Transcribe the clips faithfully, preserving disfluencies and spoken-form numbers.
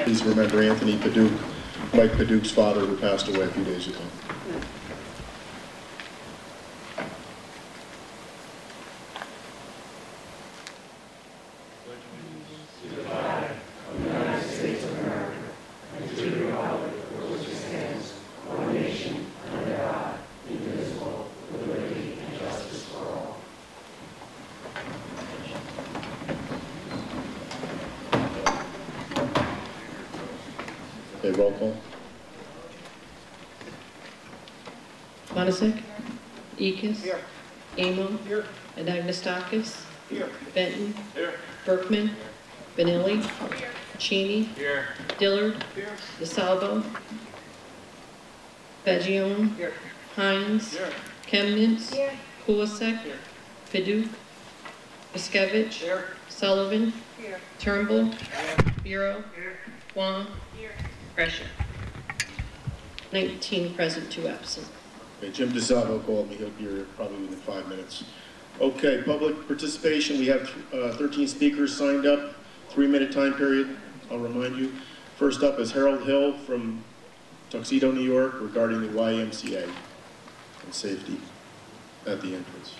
please remember Anthony Paduch, Mike Paduch's father, who passed away a few days ago. Okay, roll call. Matisek? Ekis? Here. Amo? Here. Anagnestakis? Here. Benton? Here. Berkman? Benelli? Cheney? Here. Dillard? Here. DeSalvo? Fagione? Here. Hines? Here. Chemnitz? Here. Kulisek? Here. Paduch? Piskevich? Here. Sullivan? Here. Turnbull? Here. Bureau? Here. Wong? Here. Pressure. nineteen present, two absent. Okay, Jim DeSalvo called me. He'll be here probably within five minutes. Okay, public participation. We have uh, thirteen speakers signed up, three-minute time period, I'll remind you. First up is Harold Hill from Tuxedo, New York, regarding the Y M C A and safety at the entrance.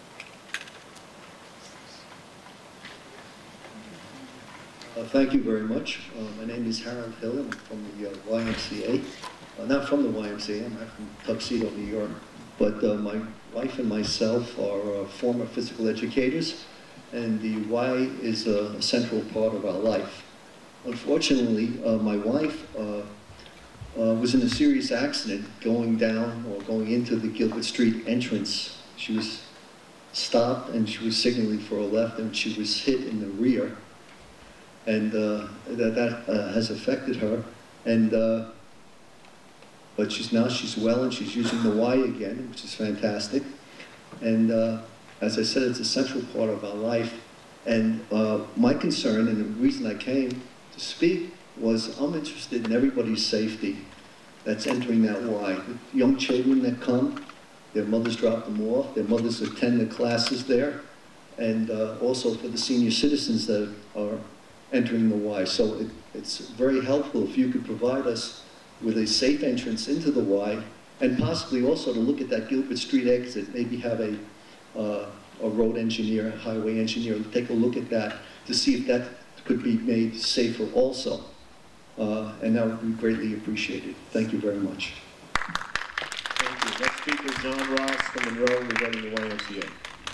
Uh, thank you very much. Uh, my name is Harold Hill. I'm from the uh, Y M C A. Uh, not from the Y M C A, I'm from Tuxedo, New York. But uh, my wife and myself are uh, former physical educators, and the Y is a, a central part of our life. Unfortunately, uh, my wife uh, uh, was in a serious accident going down or going into the Gilbert Street entrance. She was stopped and she was signaling for a left, and she was hit in the rear. And uh, that, that uh, has affected her, and uh, but she's now she's well and she's using the Y again, which is fantastic. And uh, as I said, it's a central part of our life. And uh, my concern and the reason I came to speak was I'm interested in everybody's safety that's entering that Y. The young children that come, their mothers drop them off, their mothers attend the classes there, and uh, also for the senior citizens that are entering the Y. So it, it's very helpful if you could provide us with a safe entrance into the Y, and possibly also to look at that Gilbert Street exit, maybe have a, uh, a road engineer, a highway engineer, take a look at that to see if that could be made safer also. Uh, and that would be greatly appreciated. Thank you very much. Thank you. Next speaker, John Ross from Monroe, regarding the Y M C A.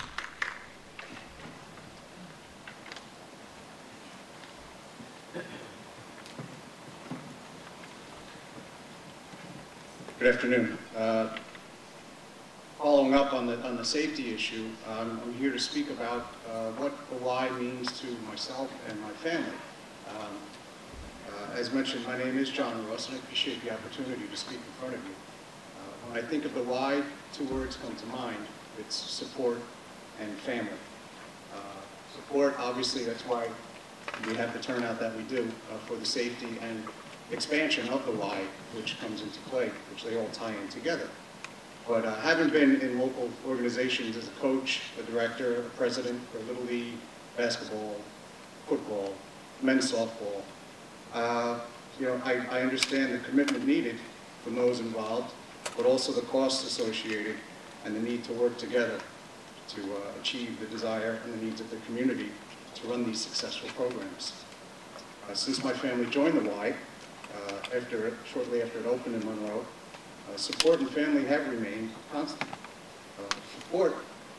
Good afternoon. Uh, following up on the on the safety issue, um, I'm here to speak about uh, what the Y means to myself and my family. Um, uh, as mentioned, my name is John Ross, and I appreciate the opportunity to speak in front of you. Uh, when I think of the Y, two words come to mind. It's support and family. Uh, support, obviously, that's why we have the turnout that we do uh, for the safety and expansion of the Y, which comes into play, which they all tie in together. But uh, having been in local organizations as a coach, a director, a president for Little League, basketball, football, men's softball, uh, you know, I, I understand the commitment needed from those involved, but also the costs associated and the need to work together to uh, achieve the desire and the needs of the community to run these successful programs. Uh, since my family joined the Y, Uh, after it, shortly after it opened in Monroe, uh, support and family have remained constant. Uh, support,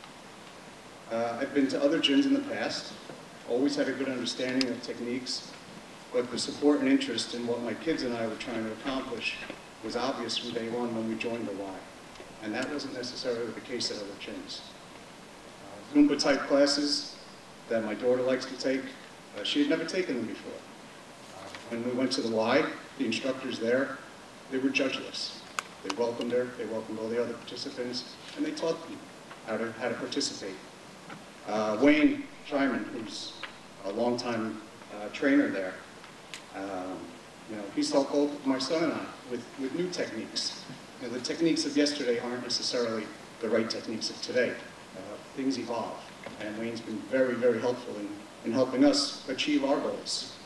uh, I've been to other gyms in the past, always had a good understanding of techniques, but the support and interest in what my kids and I were trying to accomplish was obvious from day one when we joined the Y, and that wasn't necessarily the case at other gyms. Uh, Zumba type classes that my daughter likes to take, uh, she had never taken them before. When we went to the Y, the instructors there, they were judgeless. They welcomed her, they welcomed all the other participants, and they taught them how to, how to participate. Uh, Wayne Schreiman, who's a longtime uh, trainer there, um, you know, he's helped both my son and I with, with new techniques. You know, the techniques of yesterday aren't necessarily the right techniques of today. Uh, things evolve, and Wayne's been very, very helpful in, in helping us achieve our goals.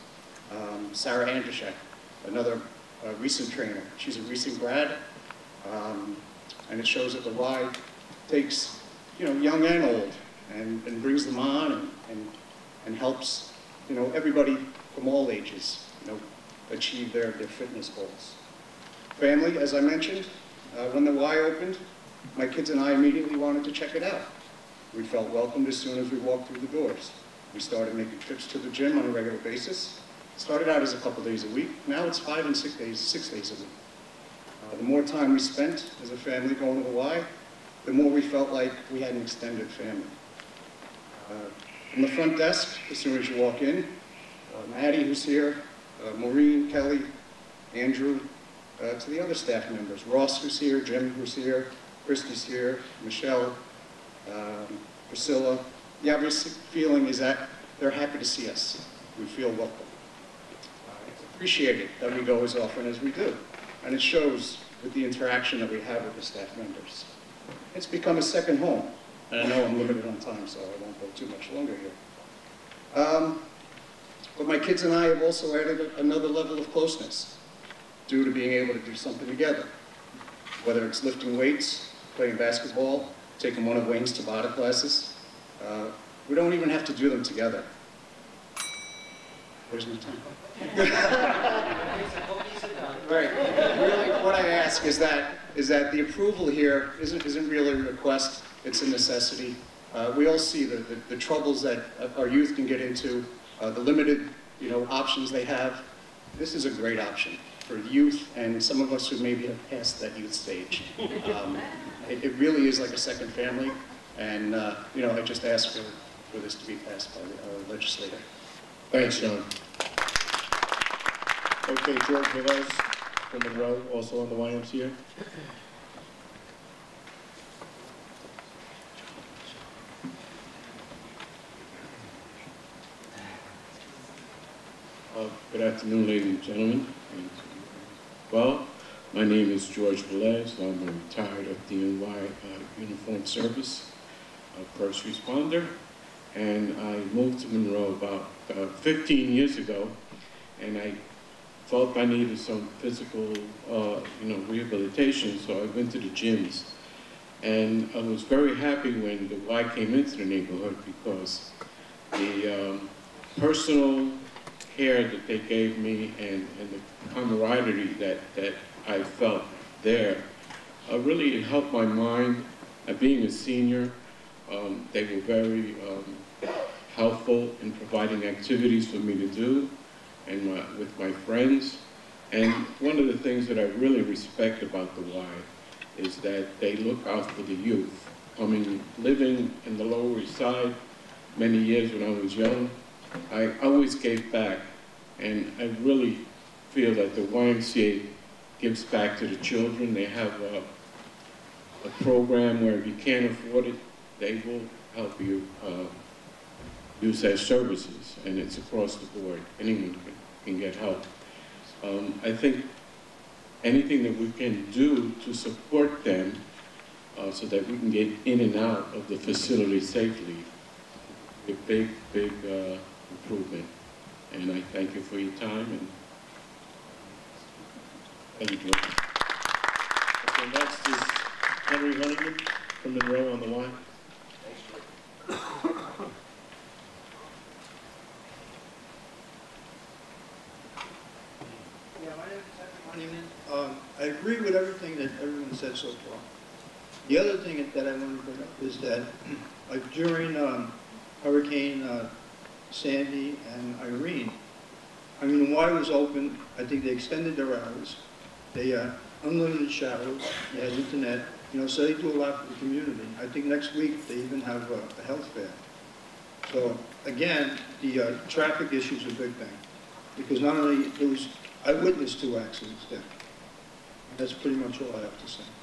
Um, Sarah Andrzejczyk, another uh, recent trainer. She's a recent grad, um, and it shows that the Y takes, you know, young and old, and, and brings them on and, and, and helps, you know, everybody from all ages, you know, achieve their, their fitness goals. Family, as I mentioned, uh, when the Y opened, my kids and I immediately wanted to check it out. We felt welcomed as soon as we walked through the doors. We started making trips to the gym on a regular basis. It started out as a couple days a week. Now it's five and six days, six days a week. Uh, the more time we spent as a family going to the Y, the more we felt like we had an extended family. Uh, from the front desk, as soon as you walk in, uh, Maddie, who's here, uh, Maureen, Kelly, Andrew, uh, to the other staff members, Ross, who's here, Jim, who's here, Christy's here, Michelle, um, Priscilla. The obvious feeling is that they're happy to see us. We feel welcome. Uh, it's appreciated that we go as often as we do, and it shows with the interaction that we have with the staff members. It's become a second home, and I know I'm limited on time, so I won't go too much longer here. Um, but my kids and I have also added a, another level of closeness due to being able to do something together, whether it's lifting weights, playing basketball, taking one of Wayne's Tabata classes. Uh, we don't even have to do them together. Where's my time? Right. Really, what I ask is that is that the approval here isn't isn't really a request; it's a necessity. Uh, we all see the, the the troubles that our youth can get into, uh, the limited, you know, options they have. This is a great option for youth and some of us who maybe have passed that youth stage. Um, it, it really is like a second family, and uh, you know, I just ask for for this to be passed by the uh, legislator. Thanks, John. Okay, George Velez from Monroe, also on the Y M C A. Uh, good afternoon, ladies and gentlemen. Well, my name is George Velez. I'm a retired F D N Y uh, uniformed service uh, first responder, and I moved to Monroe about uh, fifteen years ago, and I felt I needed some physical, uh, you know, rehabilitation, so I went to the gyms. And I was very happy when the Y came into the neighborhood because the um, personal care that they gave me and, and the camaraderie that, that I felt there uh, really helped my mind. Uh, being a senior, um, they were very um, helpful in providing activities for me to do and my, with my friends. And one of the things that I really respect about the Y is that they look out for the youth. Coming, living in the Lower East Side many years when I was young, I always gave back. And I really feel that the Y M C A gives back to the children. They have a, a program where if you can't afford it, they will help you uh, use their services, and it's across the board. Anyone can, can get help. Um, I think anything that we can do to support them uh, so that we can get in and out of the facility safely, a big, big uh, improvement. And I thank you for your time, and thank you, George. Okay, next is Henry Honeyman from Monroe on the Y. Yeah, my name is Henry Honeyman. Um, I agree with everything that everyone said so far. The other thing that I want to bring up is that uh, during um, Hurricane uh, Sandy and Irene, I mean, the Y was open. I think they extended their hours. They uh, unlimited showers. They had internet. You know, so they do a lot for the community. I think next week they even have a, a health fair. So again, the uh, traffic issue is a big thing, because not only there was, I witnessed two accidents there. That's pretty much all I have to say.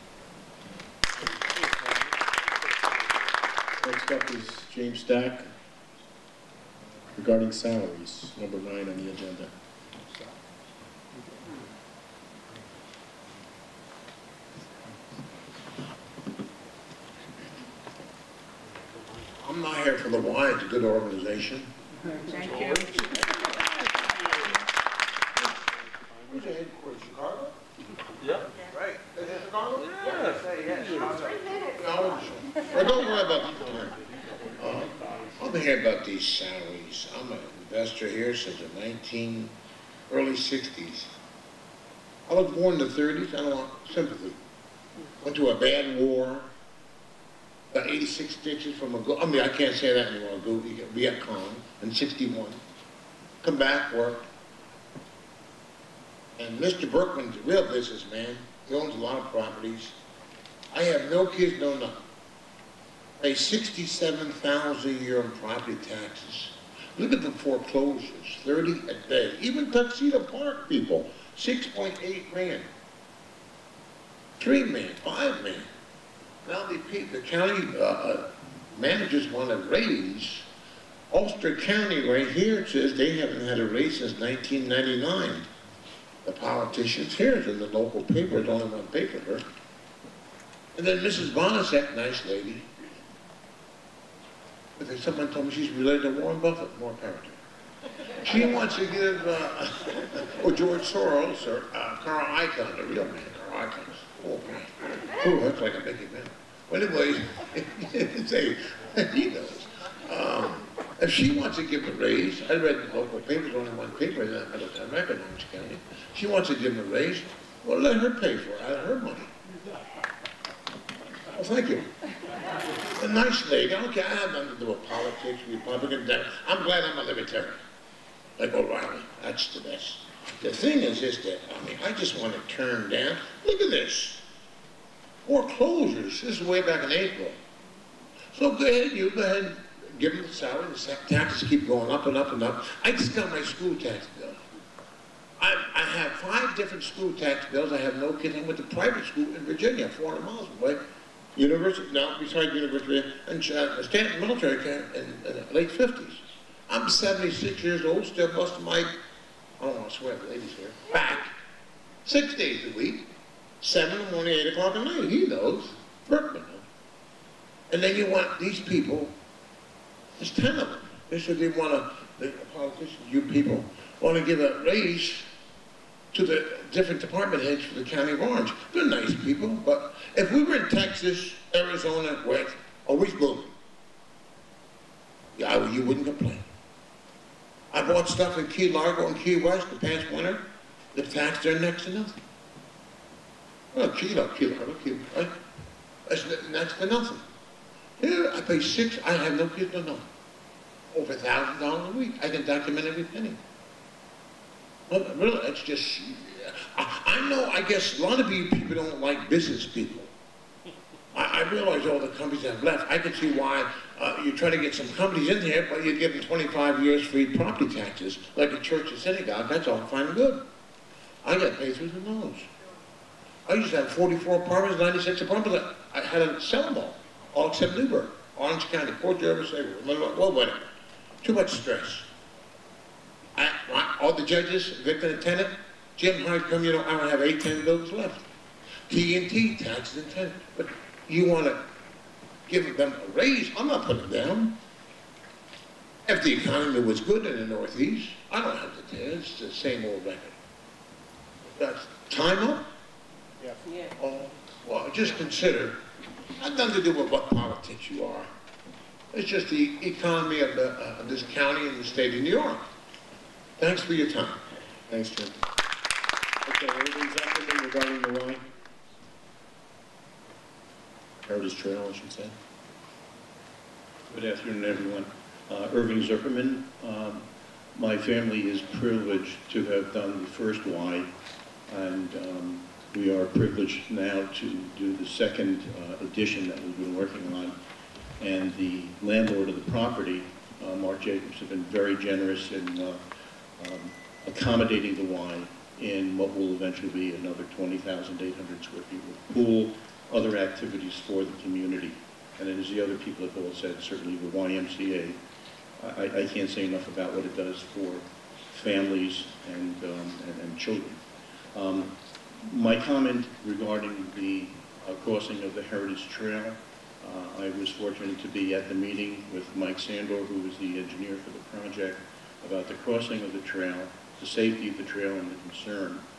Next up is James Stack regarding salaries, number nine on the agenda. I'm not here for the Y, it's a good organization. Thank you. Who's the headquarters, Chicago? Yep. Right. Is it Chicago? Yeah, say, yeah, Chicago. No, well, don't worry about the time. Uh, I've been hearing about these salaries. I'm an investor here since the nineteen, early sixties. I was born in the thirties, I don't want sympathy. Went to a bad war, got eighty-six stitches from a, go I mean, I can't say that anymore, go Viet Cong in sixty-one. Come back, work. And Mister Berkman's a real businessman. He owns a lot of properties. I have no kids, no nothing. Pay sixty-seven thousand dollars a year in property taxes. Look at the foreclosures, thirty a day. Even Tuxedo Park people, six point eight grand. Three man, five man. Now the, the county uh, managers want to raise. Ulster County right here, it says they haven't had a raise since nineteen ninety-nine. The politicians here is in the local paper, it's only one paper here. And then Missus Bonasek, nice lady. But then someone told me she's related to Warren Buffett, more character. She wants to give, uh, oh, George Soros, or uh, Carl Icahn, the real man, Carl Icahn. Oh, man. Oh, that's like a big event. Well, anyway, say, he knows. Um, if she wants to give a raise, I read the local papers, only one paper in that Middletown Record in Orange County. She wants to give a raise, well, let her pay for it out of her money. Well, thank you. A nice lady. I don't care. I have nothing to do with politics, Republican, Democrat. I'm glad I'm a libertarian. Like O'Reilly. That's the best. The thing is this, that, I mean, I just want to turn down. Look at this. Foreclosures. This is way back in April. So go ahead, you go ahead and give them the salary. The taxes keep going up and up and up. I just got my school tax bill. I, I have five different school tax bills. I have no kids. I went to private school in Virginia, four hundred miles away. University, now beside University, and uh, Stanton military camp in, in the late fifties. I'm seventy-six years old, still busting my, I don't want to swear, the ladies here, back, six days a week, seven in the morning, eight o'clock at night. He knows, Berkman knows. And then you want these people, there's ten of them. They said they want to, the politicians, you people, want to give a raise to the different department heads for the County of Orange. They're nice people, but if we were in Texas, Arizona, where it's always booming, yeah, you wouldn't complain. I bought stuff in Key Largo and Key West the past winter. The tax there next to nothing. Well, Key Largo, Key Largo, Key, right? That's next to nothing. Here, I pay six, I have no kids, no nothing. Over a thousand dollars a week. I can document every penny. Well, really, it's just, I, I know, I guess a lot of you people don't like business people. I, I realize all the companies that have left. I can see why uh, you try to get some companies in here, but you give them twenty-five years free property taxes, like a church or synagogue. That's all fine and good. I got paid through the nose. I used to have forty-four apartments, ninety-six apartments. I had to sell them all, all except Newburgh, Orange County, Port Jervis, well, whatever. Too much stress. I, I, all the judges, evicted a tenant, Jim Hyde come, you know, I don't have eight, ten bills left. T and T, taxes and tenant. But you want to give them a raise, I'm not putting them down. If the economy was good in the Northeast, I don't have to tell you, it's the same old record. That's time up? Yeah. Yeah. Oh, well, just consider, I've nothing to do with what politics you are. It's just the economy of, the, uh, of this county and the state of New York. Thanks for your time. Thanks, Jim. Okay, anything second regarding the Y? Heritage Trail, I should say. Good afternoon, everyone. Uh, Irving Zuckerman. Um, my family is privileged to have done the first Y, and um, we are privileged now to do the second uh, edition that we've been working on. And the landlord of the property, uh, Mark Jacobs, have been very generous in uh, um, accommodating the Y in what will eventually be another twenty thousand eight hundred square feet with pool, other activities for the community. And as the other people have all said, certainly the Y M C A, I, I can't say enough about what it does for families and, um, and, and children. Um, my comment regarding the uh, crossing of the Heritage Trail, uh, I was fortunate to be at the meeting with Mike Sandor, who was the engineer for the project, about the crossing of the trail, the safety of the trail, and the concern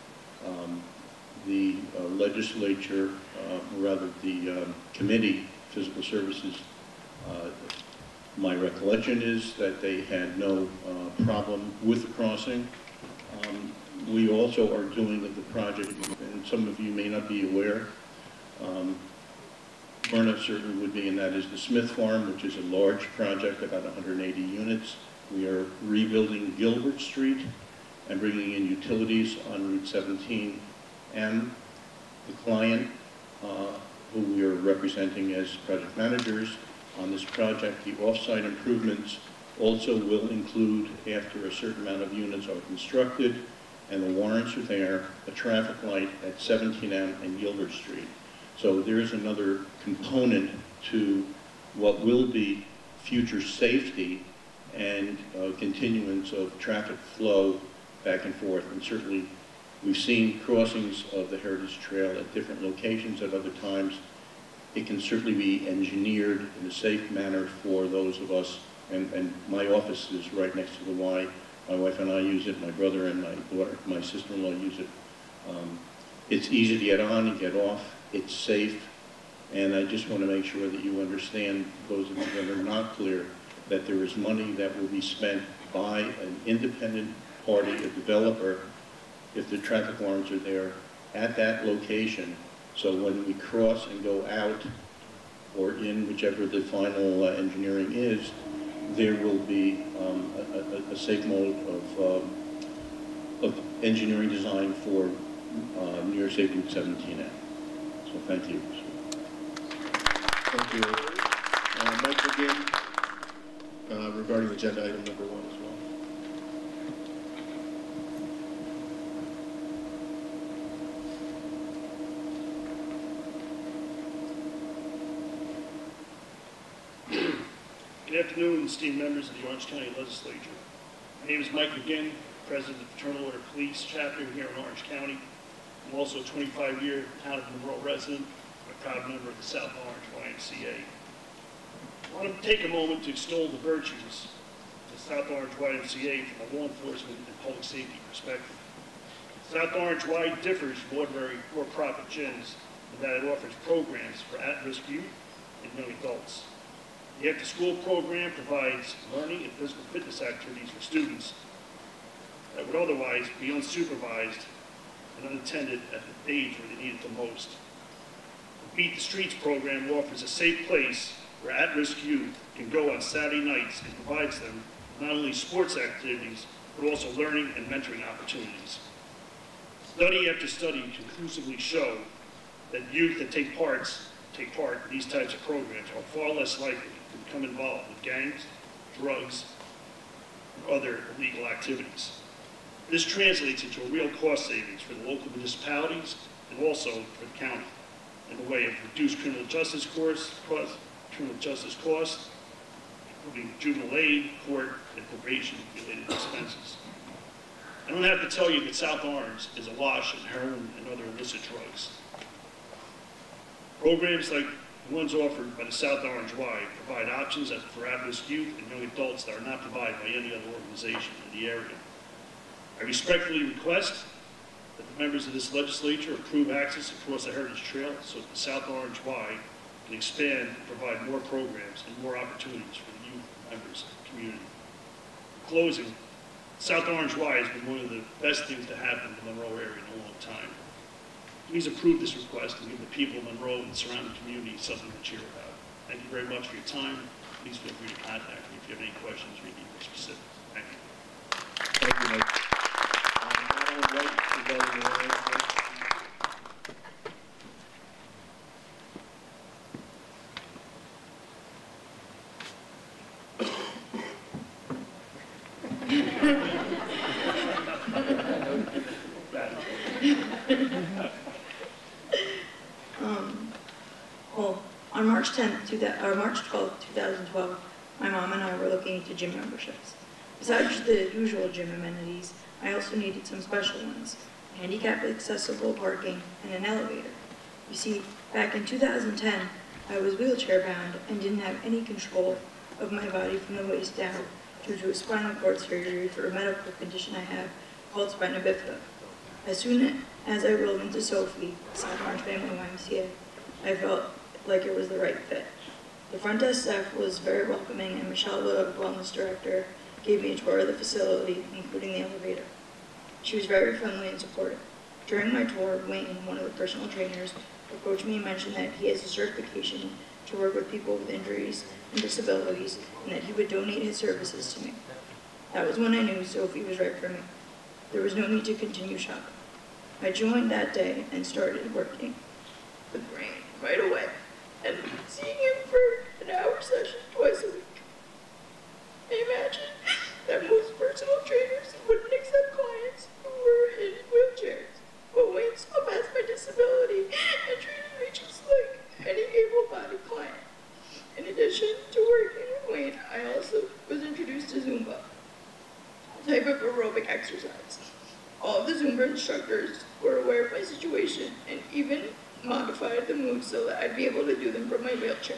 Um, the uh, legislature, uh, rather the um, committee, Physical Services, uh, my recollection is that they had no uh, problem with the crossing. Um, we also are doing the project, and some of you may not be aware, um, Myrna certainly would be, and that is the Smith Farm, which is a large project, about one hundred eighty units. We are rebuilding Gilbert Street and bringing in utilities on Route seventeen M. The client, uh, who we are representing as project managers on this project, the off-site improvements also will include, after a certain amount of units are constructed and the warrants are there, a traffic light at seventeen M and Gilbert Street. So there is another component to what will be future safety and uh, continuance of traffic flow back and forth. And certainly we've seen crossings of the Heritage Trail at different locations at other times. It can certainly be engineered in a safe manner for those of us, and, and my office is right next to the Y. My wife and I use it, my brother and my daughter, my sister-in-law use it. Um, it's easy to get on and get off, it's safe, and I just want to make sure that you understand, those of you that are not clear, that there is money that will be spent by an independent party, a developer, if the traffic warrants are there, at that location. So when we cross and go out, or in, whichever the final uh, engineering is, there will be um, a, a, a safe mode of, um, of engineering design for uh, New York State Route seventeen M. So thank you. Thank you. Uh, Mike again, uh, regarding agenda item number one as well. Good afternoon, esteemed members of the Orange County Legislature. My name is Mike McGinn, President of the Fraternal Order Police Chapter here in Orange County. I'm also a twenty-five year town of Monroe resident, a proud member of the South Orange Y M C A. I want to take a moment to extol the virtues of the South Orange Y M C A from a law enforcement and public safety perspective. South Orange Y differs from ordinary for-profit gyms in that it offers programs for at-risk youth and young adults. The after-school program provides learning and physical fitness activities for students that would otherwise be unsupervised and unattended at the age where they need it the most. The Beat the Streets program offers a safe place where at-risk youth can go on Saturday nights and provides them not only sports activities, but also learning and mentoring opportunities. Study after study conclusively show that youth that take parts, take part in these types of programs are far less likely to become involved with gangs, drugs, and other illegal activities. This translates into a real cost savings for the local municipalities and also for the county in the way of reduced criminal justice costs, criminal justice costs, including juvenile aid, court, and probation-related expenses. I don't have to tell you that South Orange is awash in heroin and other illicit drugs. Programs like the ones offered by the South Orange Y provide options for at-risk youth and young adults that are not provided by any other organization in the area. I respectfully request that the members of this legislature approve access across the Heritage Trail so that the South Orange Y can expand and provide more programs and more opportunities for the youth members of the community. In closing, South Orange Y has been one of the best things to happen in the Monroe area in a long time. Please approve this request and give the people of Monroe and surrounding communities something to cheer about. Thank you very much for your time. Please feel free to contact me if you have any questions or need more specifics. Thank you. Thank you, Mike. Um, Madam White, regarding the line, Um, well, on March tenth, two thousand, or March twelfth, two thousand twelve, my mom and I were looking into gym memberships. Besides the usual gym amenities, I also needed some special ones: handicap accessible parking and an elevator. You see, back in two thousand ten, I was wheelchair bound and didn't have any control of my body from the waist down due to a spinal cord surgery for a medical condition I have called spina bifida. As soon as I rolled into Sophie, South Orange Family Y M C A, I felt like it was the right fit. The front desk staff was very welcoming, and Michelle, the wellness director, gave me a tour of the facility, including the elevator. She was very friendly and supportive. During my tour, Wayne, one of the personal trainers, approached me and mentioned that he has a certification to work with people with injuries and disabilities, and that he would donate his services to me. That was when I knew Sophie was right for me. There was no need to continue shopping. I joined that day and started working with Wayne right away, and seeing him for an hour session twice a week. I imagine that most personal trainers wouldn't accept clients who were in wheelchairs, but Wayne saw past my disability and treated me just like any able-bodied client. In addition to working with Wayne, I also was introduced to Zumba, a type of aerobic exercise. All of the Zumba instructors were aware of my situation and even modified the moves so that I'd be able to do them from my wheelchair.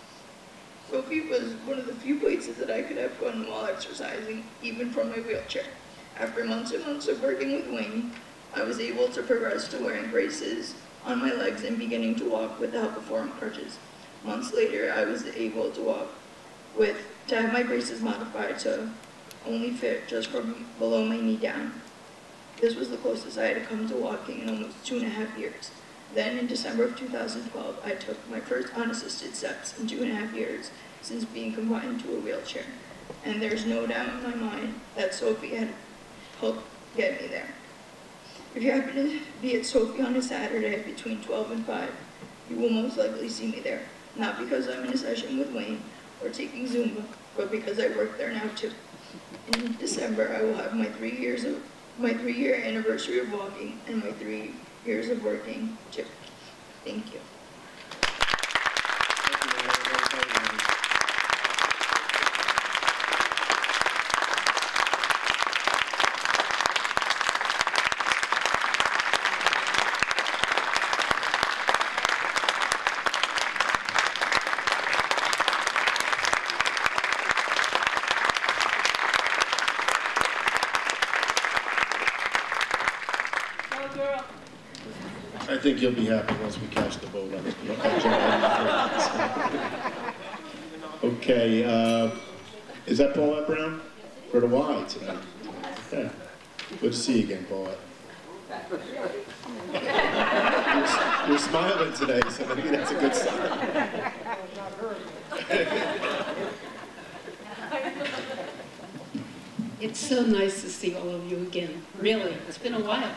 Sophie was one of the few places that I could have fun while exercising, even from my wheelchair. After months and months of working with Wayne, I was able to progress to wearing braces on my legs and beginning to walk with the help of forearm crutches. Months later, I was able to walk with, to have my braces modified to only fit just from below my knee down. This was the closest I had come to walking in almost two and a half years. Then, in December of two thousand twelve, I took my first unassisted steps in two and a half years since being confined to a wheelchair. And there's no doubt in my mind that Sophie had helped get me there. If you happen to be at Sophie on a Saturday between twelve and five, you will most likely see me there. Not because I'm in a session with Wayne or taking Zumba, but because I work there now too. In December, I will have my three years of my three-year anniversary of walking and my three years of working too. Thank you. I think you'll be happy once we catch the boat on it. Okay, uh, is that Paulette Brown? For the Y tonight. Okay. Good to see you again, Paulette. You're, you're smiling today, so maybe that's a good sign. It's so nice to see all of you again. Really, it's been a while.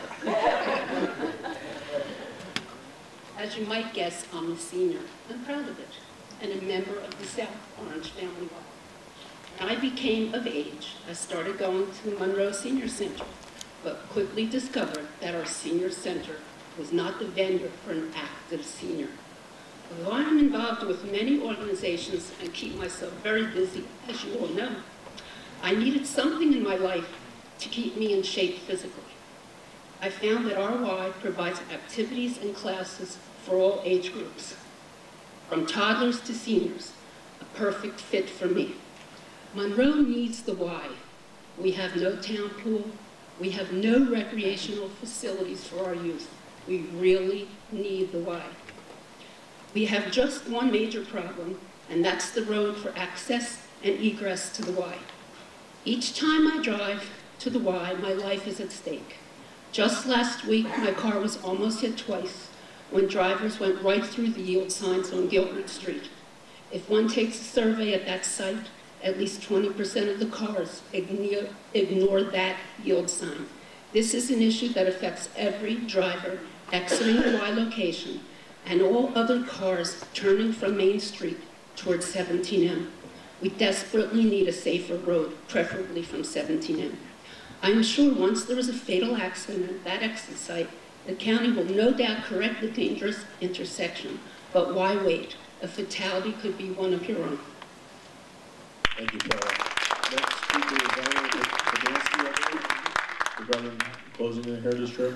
As you might guess, I'm a senior. I'm proud of it, and a member of the South Orange family. When I became of age, I started going to the Monroe Senior Center, but quickly discovered that our senior center was not the venue for an active senior. Although I'm involved with many organizations and keep myself very busy, as you all know, I needed something in my life to keep me in shape physically. I found that R Y provides activities and classes for all age groups, from toddlers to seniors, a perfect fit for me. Monroe needs the Y. We have no town pool. We have no recreational facilities for our youth. We really need the Y. We have just one major problem, and that's the road for access and egress to the Y. Each time I drive to the Y, my life is at stake. Just last week, my car was almost hit twice when drivers went right through the yield signs on Gilbert Street. If one takes a survey at that site, at least twenty percent of the cars ignore, ignore that yield sign. This is an issue that affects every driver exiting the Y location and all other cars turning from Main Street towards seventeen M. We desperately need a safer road, preferably from seventeen M. I am sure once there is a fatal accident at that exit site, the county will no doubt correct the dangerous intersection. But why wait? A fatality could be one of your own. Thank you, Paula. Next speaker is Valerie Badansky, I believe, regarding closing the Heritage Trail.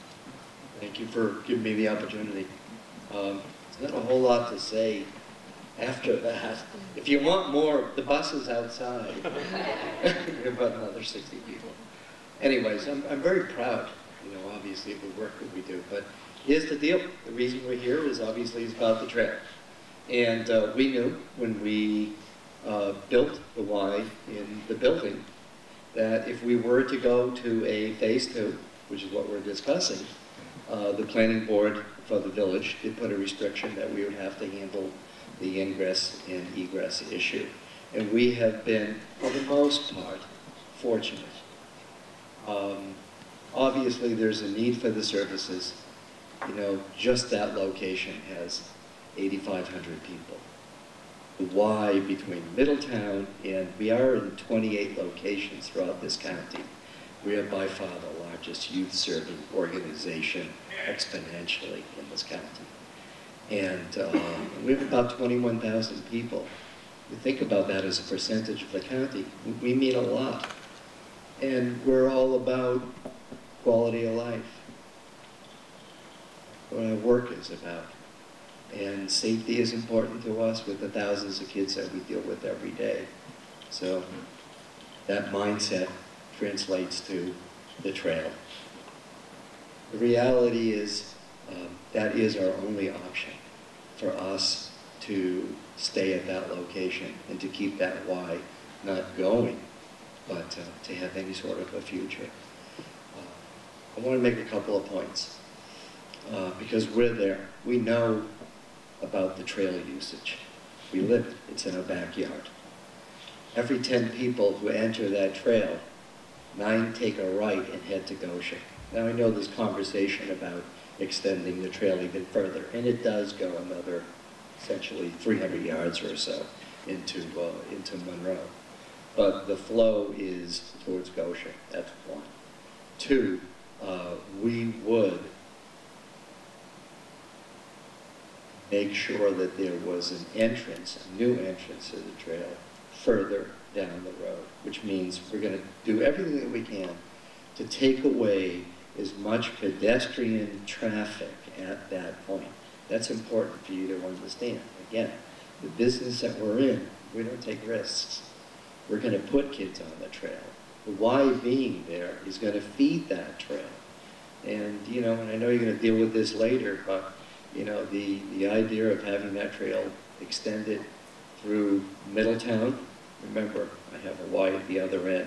Thank you for giving me the opportunity. Um, there's not a whole lot to say after that. If you want more, the bus is outside. We have about another sixty people. Anyways, I'm, I'm very proud, you know, obviously, of the work that we do. But here's the deal. The reason we're here is obviously it's about the trail. And uh, we knew when we uh, built the Y in the building that if we were to go to a phase two, which is what we're discussing, uh, the planning board for the village did put a restriction that we would have to handle the ingress and egress issue. And we have been, for the most part, fortunate. Um, obviously, there's a need for the services. You know, just that location has eighty-five hundred people. The Y between Middletown, and we are in twenty-eight locations throughout this county. We are by far the largest youth-serving organization exponentially in this county. And uh, we have about twenty-one thousand people. You think about that as a percentage of the county, we mean a lot. And we're all about quality of life, what our work is about. And safety is important to us with the thousands of kids that we deal with every day. So that mindset translates to the trail. The reality is um, that is our only option for us to stay at that location and to keep that Y not going, but uh, to have any sort of a future. Uh, I want to make a couple of points uh, because we're there. We know about the trail usage. We live it. It's in our backyard. Every ten people who enter that trail, nine take a right and head to Goshen. Now I know there's conversation about extending the trail even further, and it does go another essentially three hundred yards or so into, uh, into Monroe. But the flow is towards Goshen, that's one. Two, uh, we would make sure that there was an entrance, a new entrance to the trail further down the road, which means we're going to do everything that we can to take away as much pedestrian traffic at that point. That's important for you to understand. Again, the business that we're in, we don't take risks. We're going to put kids on the trail. The Y being there is going to feed that trail. And, you know, and I know you're going to deal with this later, but, you know, the, the idea of having that trail extended through Middletown, remember, I have a Y at the other end,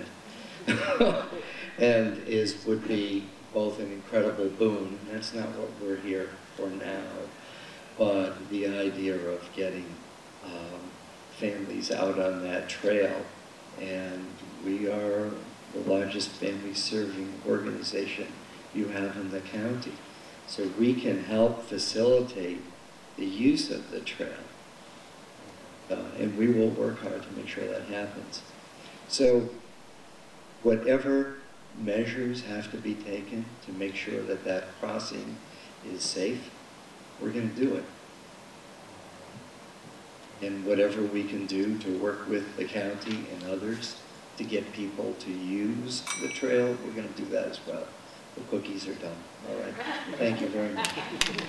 and is, would be both an incredible boon. That's not what we're here for now, but the idea of getting um, families out on that trail, and we are the largest family-serving organization you have in the county. So we can help facilitate the use of the trail. Uh, and we will work hard to make sure that happens. So whatever measures have to be taken to make sure that that crossing is safe, we're going to do it. And whatever we can do to work with the county and others to get people to use the trail, we're going to do that as well. The cookies are done. All right. Thank you very much.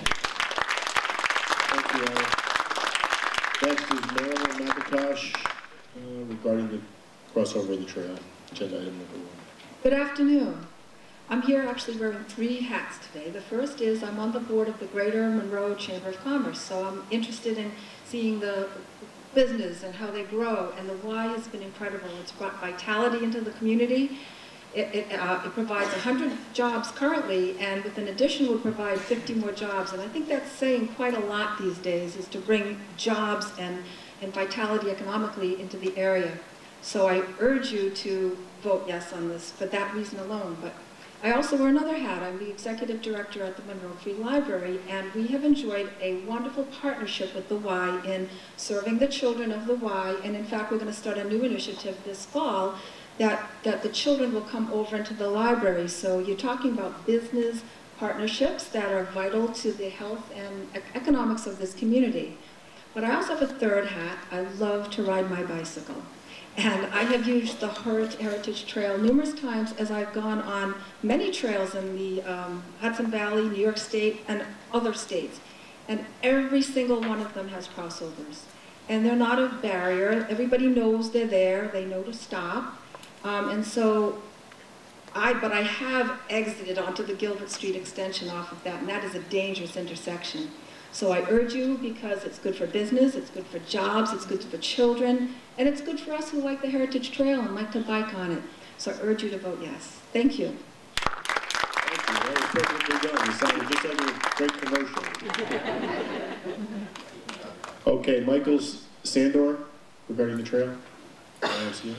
Thank you, Alan. Next is Marilyn McIntosh uh, regarding the crossover of the trail, agenda item number one. Good afternoon. I'm here actually wearing three hats today. The first is I'm on the board of the Greater Monroe Chamber of Commerce, so I'm interested in seeing the business and how they grow, and the Y has been incredible. It's brought vitality into the community. It, it, uh, it provides one hundred jobs currently, and with an addition will provide fifty more jobs. And I think that's saying quite a lot these days, is to bring jobs and, and vitality economically into the area. So I urge you to vote yes on this for that reason alone. But I also wear another hat. I'm the executive director at the Monroe Free Library, and we have enjoyed a wonderful partnership with the Y in serving the children of the Y. And in fact, we're going to start a new initiative this fall that, that the children will come over into the library. So you're talking about business partnerships that are vital to the health and economics of this community. But I also have a third hat. I love to ride my bicycle. And I have used the Heritage Trail numerous times as I've gone on many trails in the um, Hudson Valley, New York State, and other states. And every single one of them has crossovers. and they're not a barrier. Everybody knows they're there. They know to stop. Um, and so, I, but I have exited onto the Gilbert Street extension off of that, and that is a dangerous intersection. So I urge you, because it's good for business, it's good for jobs, it's good for children, and it's good for us who like the Heritage Trail and like to bike on it. So I urge you to vote yes. Thank you. Thank you. That was perfectly done. You sounded just like a great commercial. Okay, Michael Sandor, regarding the trail. Y M C A.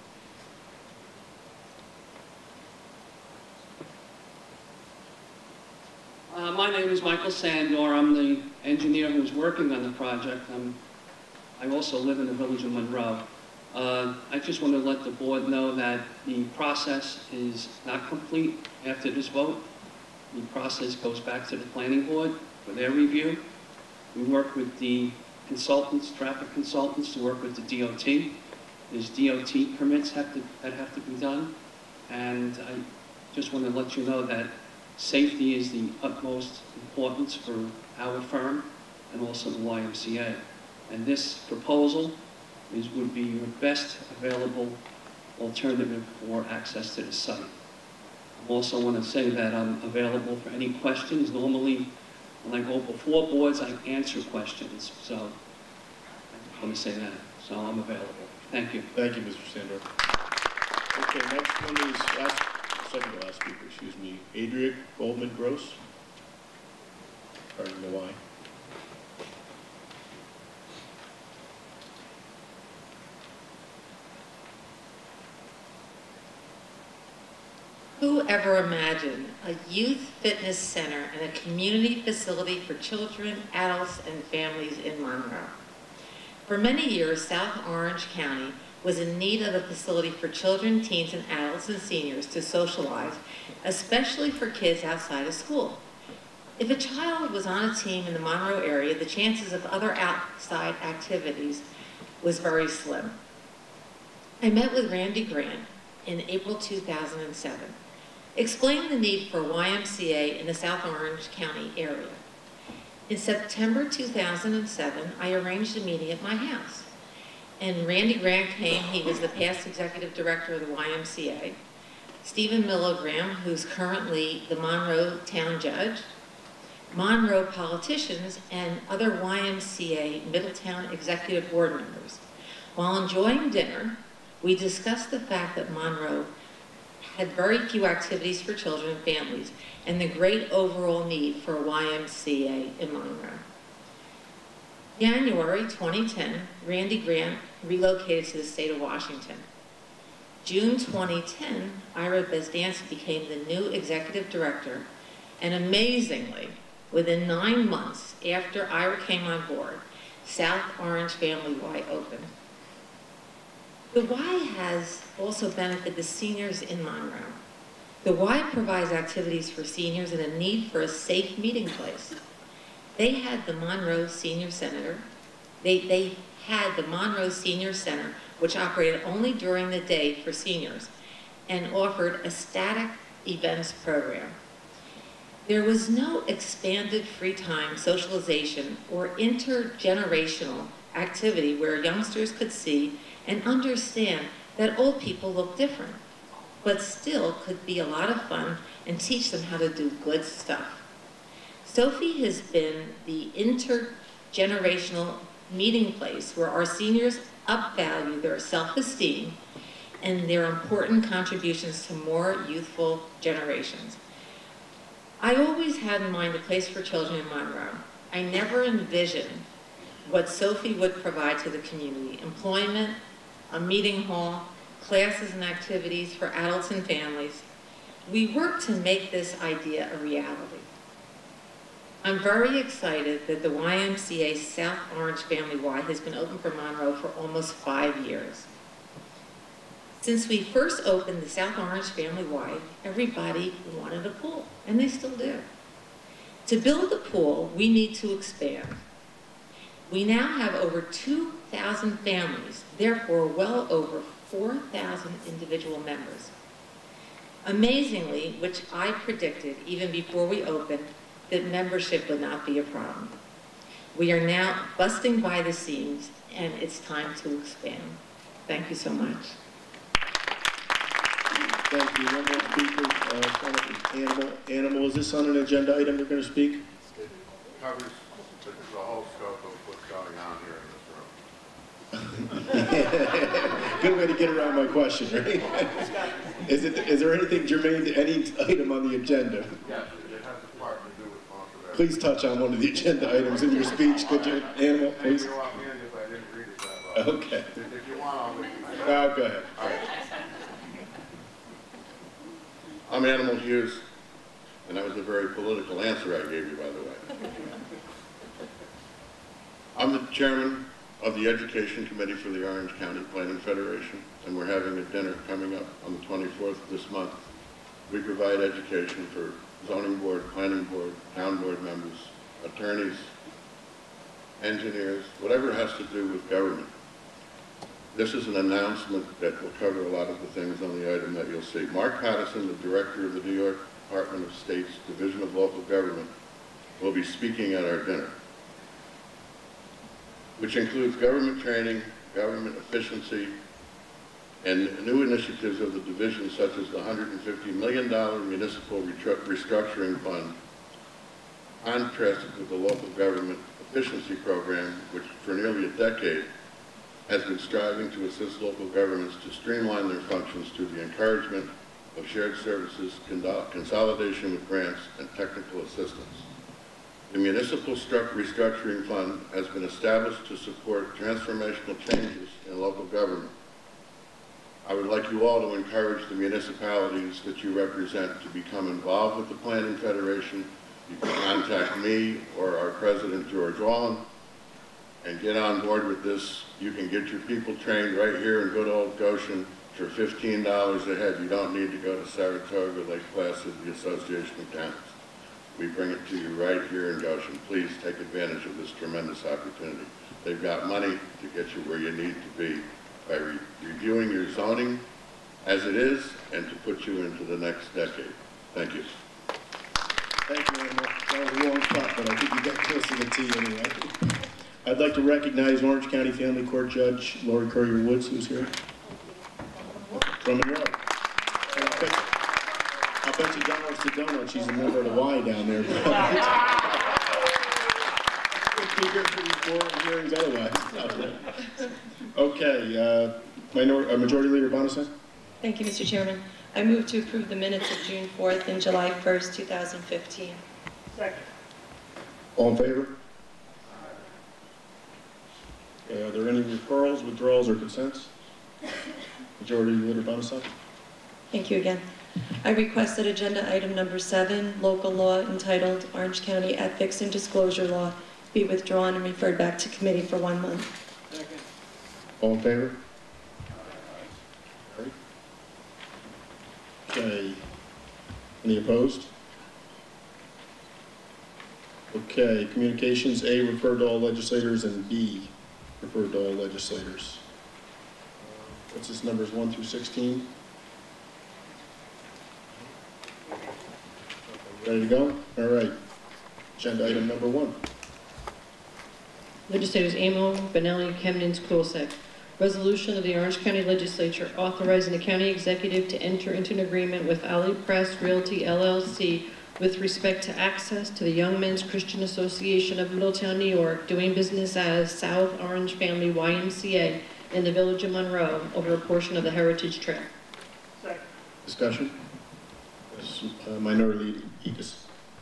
Uh, my name is Michael Sandor. I'm the engineer who's working on the project. I'm, I also live in the village of Monroe. Uh, I just want to let the board know that the process is not complete after this vote. The process goes back to the planning board for their review. We work with the consultants, traffic consultants, to work with the D O T. There's D O T permits have to, that have to be done. And I just want to let you know that safety is the utmost importance for our firm and also the Y M C A. And this proposal is, would be your best available alternative for access to the site. I also want to say that I'm available for any questions. Normally, when I go before boards, I answer questions. So I want to say that. So I'm available. Thank you. Thank you, Mister Sandor. Okay, next one is last, second to last speaker, excuse me, Adria Goldman Gross. Regarding the Y. Who ever imagined a youth fitness center and a community facility for children, adults, and families in Monroe? For many years, South Orange County was in need of a facility for children, teens, and adults and seniors to socialize, especially for kids outside of school. If a child was on a team in the Monroe area, the chances of other outside activities was very slim. I met with Randy Grant in April two thousand seven, explained the need for Y M C A in the South Orange County area. In September two thousand seven, I arranged a meeting at my house. And Randy Grant came. He was the past executive director of the Y M C A. Stephen Milligram, who's currently the Monroe town judge, Monroe politicians, and other Y M C A Middletown executive board members. While enjoying dinner, we discussed the fact that Monroe had very few activities for children and families, and the great overall need for a Y M C A in Monroe. January twenty ten, Randy Grant relocated to the state of Washington. June twenty ten, Ira Bezdanski became the new executive director, and amazingly, within nine months after Ira came on board, South Orange Family Y opened. The Y has also benefited the seniors in Monroe. The Y provides activities for seniors and a need for a safe meeting place. They had the Monroe Senior Center. They, they had the Monroe Senior Center, which operated only during the day for seniors and offered a static events program. There was no expanded free time, socialization, or intergenerational activity where youngsters could see and understand that old people look different, but still could be a lot of fun and teach them how to do good stuff. Sophie has been the intergenerational meeting place where our seniors upvalue their self-esteem and their important contributions to more youthful generations. I always had in mind a place for children in Monroe. I never envisioned what Sophie would provide to the community: employment, a meeting hall, classes and activities for adults and families. We worked to make this idea a reality. I'm very excited that the Y M C A South Orange Family Y has been open for Monroe for almost five years. Since we first opened the South Orange Family Y, everybody wanted a pool, and they still do. To build a pool, we need to expand. We now have over two thousand families, therefore well over four thousand individual members. Amazingly, which I predicted even before we opened, that membership would not be a problem. We are now busting by the seams and it's time to expand. Thank you so much. Thank you. One more speaker, uh, son of Animal. Animal, is this on an agenda item you're going to speak? It covers the, the whole scope of what's going on here in this room. Good way to get around my question, right? Is it? Is there anything germane to any item on the agenda? Yes, it has a part to do with most of that. Please touch on one of the agenda items in your speech, could you, Animal, please? Maybe offhand if I didn't read it that well. Okay. If if you want, I'll read it. Uh, go ahead. All right. I'm Animal Hughes, and that was a very political answer I gave you, by the way. I'm the chairman of the Education Committee for the Orange County Planning Federation, and we're having a dinner coming up on the twenty-fourth of this month. We provide education for zoning board, planning board, town board members, attorneys, engineers, whatever has to do with government. This is an announcement that will cover a lot of the things on the item that you'll see. Mark Patterson, the director of the New York Department of State's Division of Local Government, will be speaking at our dinner, which includes government training, government efficiency, and new initiatives of the division, such as the one hundred fifty million dollar municipal restructuring fund, contrasted with the local government efficiency program, which for nearly a decade has been striving to assist local governments to streamline their functions through the encouragement of shared services, consolidation with grants, and technical assistance. The Municipal Restructuring Fund has been established to support transformational changes in local government. I would like you all to encourage the municipalities that you represent to become involved with the Planning Federation. You can contact me or our president, George Wallen, and get on board with this. You can get your people trained right here in good old Goshen for fifteen dollars a head. You don't need to go to Saratoga, Lake Placid, the Association of Towns. We bring it to you right here in Goshen. Please take advantage of this tremendous opportunity. They've got money to get you where you need to be by re reviewing your zoning as it is and to put you into the next decade. Thank you. Thank you, Animal. That was a long talk, but I think you got close to the T anyway. I'd like to recognize Orange County Family Court Judge Lori Currier Woods, who's here from Monroe. And I'll bet, I'll bet you dollars to donut she's a member of the Y down there. Be here for these boring hearings otherwise. Okay, uh, minor, uh, Majority Leader Bonasek. Thank you, Mister Chairman. I move to approve the minutes of June fourth and July first, two thousand fifteen. Second. All in favor? Okay, are there any referrals, withdrawals, or consents? Majority Leader Bonasek. Thank you again. I request that agenda item number seven, local law entitled Orange County Ethics and Disclosure Law, be withdrawn and referred back to committee for one month. Second. All in favor? Okay. Any opposed? Okay, communications, A, referred to all legislators, and B, referred to all legislators. What's this, numbers one through sixteen? Ready to go? All right. Agenda item number one. Legislators Amo, Benelli, Chemnitz, Kulisek. Resolution of the Orange County Legislature authorizing the county executive to enter into an agreement with Ali Press Realty L L C with respect to access to the Young Men's Christian Association of Middletown, New York, doing business as South Orange Family Y M C A in the Village of Monroe over a portion of the Heritage Trail. Second. Discussion? Yes, uh, Minority Leader Ekus.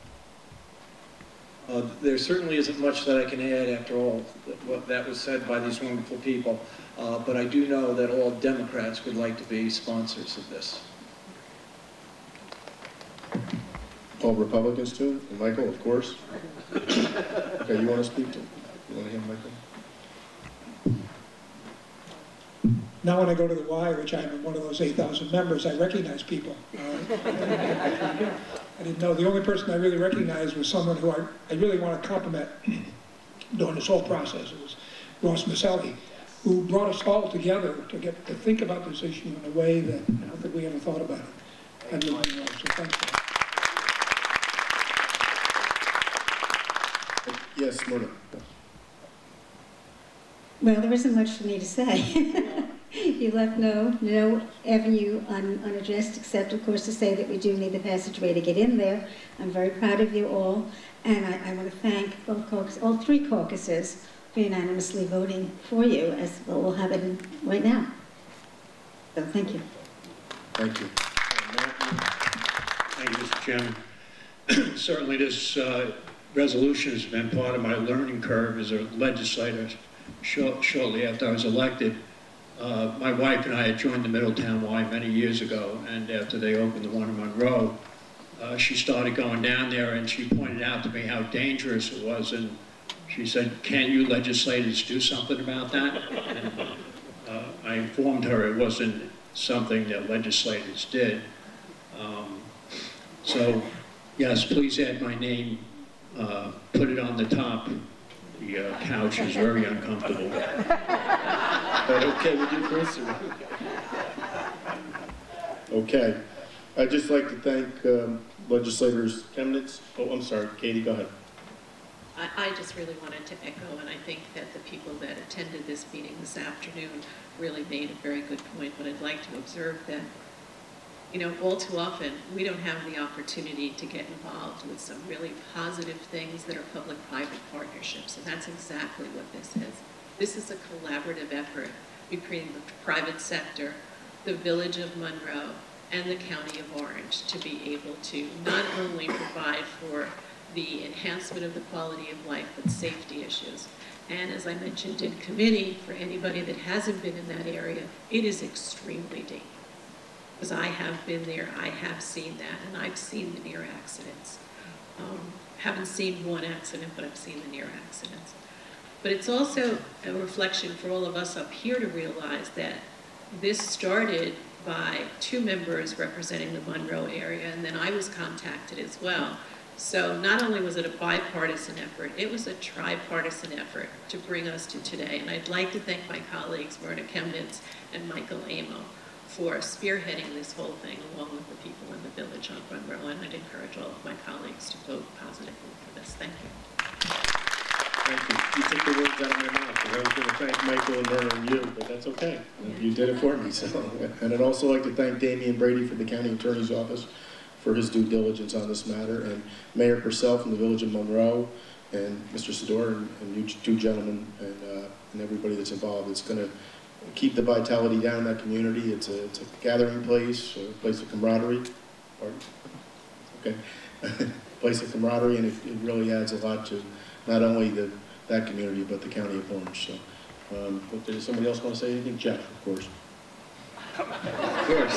Uh, there certainly isn't much that I can add after all what that was said by these wonderful people, uh, but I do know that all Democrats would like to be sponsors of this. All Republicans too? And Michael, of course. Okay, you want to speak to him? You want to hear Michael? Now when I go to the Y, which I'm one of those eight thousand members, I recognize people. Uh, I didn't know. The only person I really recognized was someone who I, I really want to compliment during this whole process. It was Ross Maselli, who brought us all together to get to think about this issue in a way that I don't think we ever thought about it. And, uh, so thanks for that. Yes, Myrna. Well, there isn't much for me to say. You left no, no avenue un, unaddressed, except, of course, to say that we do need the passageway to get in there. I'm very proud of you all, and I, I want to thank both caucus, all three caucuses for unanimously voting for you, as well, we'll have it in right now. So, thank you. Thank you. Thank you, Mister Chairman. Certainly this uh, resolution has been part of my learning curve as a legislator. Short, shortly after I was elected, uh, my wife and I had joined the Middletown Y many years ago, and after they opened the one in Monroe, uh, she started going down there and she pointed out to me how dangerous it was, and she said, can't you legislators do something about that? And, uh, I informed her it wasn't something that legislators did. Um, so, yes, please add my name, uh, put it on the top. The uh, couch is very uncomfortable. But okay with you, Chris? Okay. I'd just like to thank um, legislators Chemnitz. Oh, I'm sorry, Katie, go ahead. I, I just really wanted to echo, and I think that the people that attended this meeting this afternoon really made a very good point, but I'd like to observe that, you know, all too often, we don't have the opportunity to get involved with some really positive things that are public-private partnerships, and that's exactly what this is. This is a collaborative effort between the private sector, the Village of Monroe, and the County of Orange to be able to not only provide for the enhancement of the quality of life, but safety issues. And as I mentioned in committee, for anybody that hasn't been in that area, it is extremely dangerous. Because I have been there, I have seen that, and I've seen the near accidents. Um, haven't seen one accident, but I've seen the near accidents. But it's also a reflection for all of us up here to realize that this started by two members representing the Monroe area, and then I was contacted as well. So not only was it a bipartisan effort, it was a tripartisan effort to bring us to today. And I'd like to thank my colleagues, Myrna Chemnitz and Michael Amo, for spearheading this whole thing along with the people in the Village of Monroe, and I'd encourage all of my colleagues to vote positively for this. Thank you. Thank you. You took the words out of my mouth, because I was going to thank Michael and Myrna and you, but that's okay. You did it for me. So, and I'd also like to thank Damian Brady from the County Attorney's Office for his due diligence on this matter, and Mayor Purcell from the Village of Monroe, and Mister Sador, and, and you two gentlemen, and, uh, and everybody that's involved. It's going to keep the vitality down in that community. It's a, it's a gathering place, a place of camaraderie. Pardon? Okay. Place of camaraderie, and it, it really adds a lot to not only the, that community, but the County of Orange. So, um, but does somebody else want to say anything? Jeff, of course. Of course.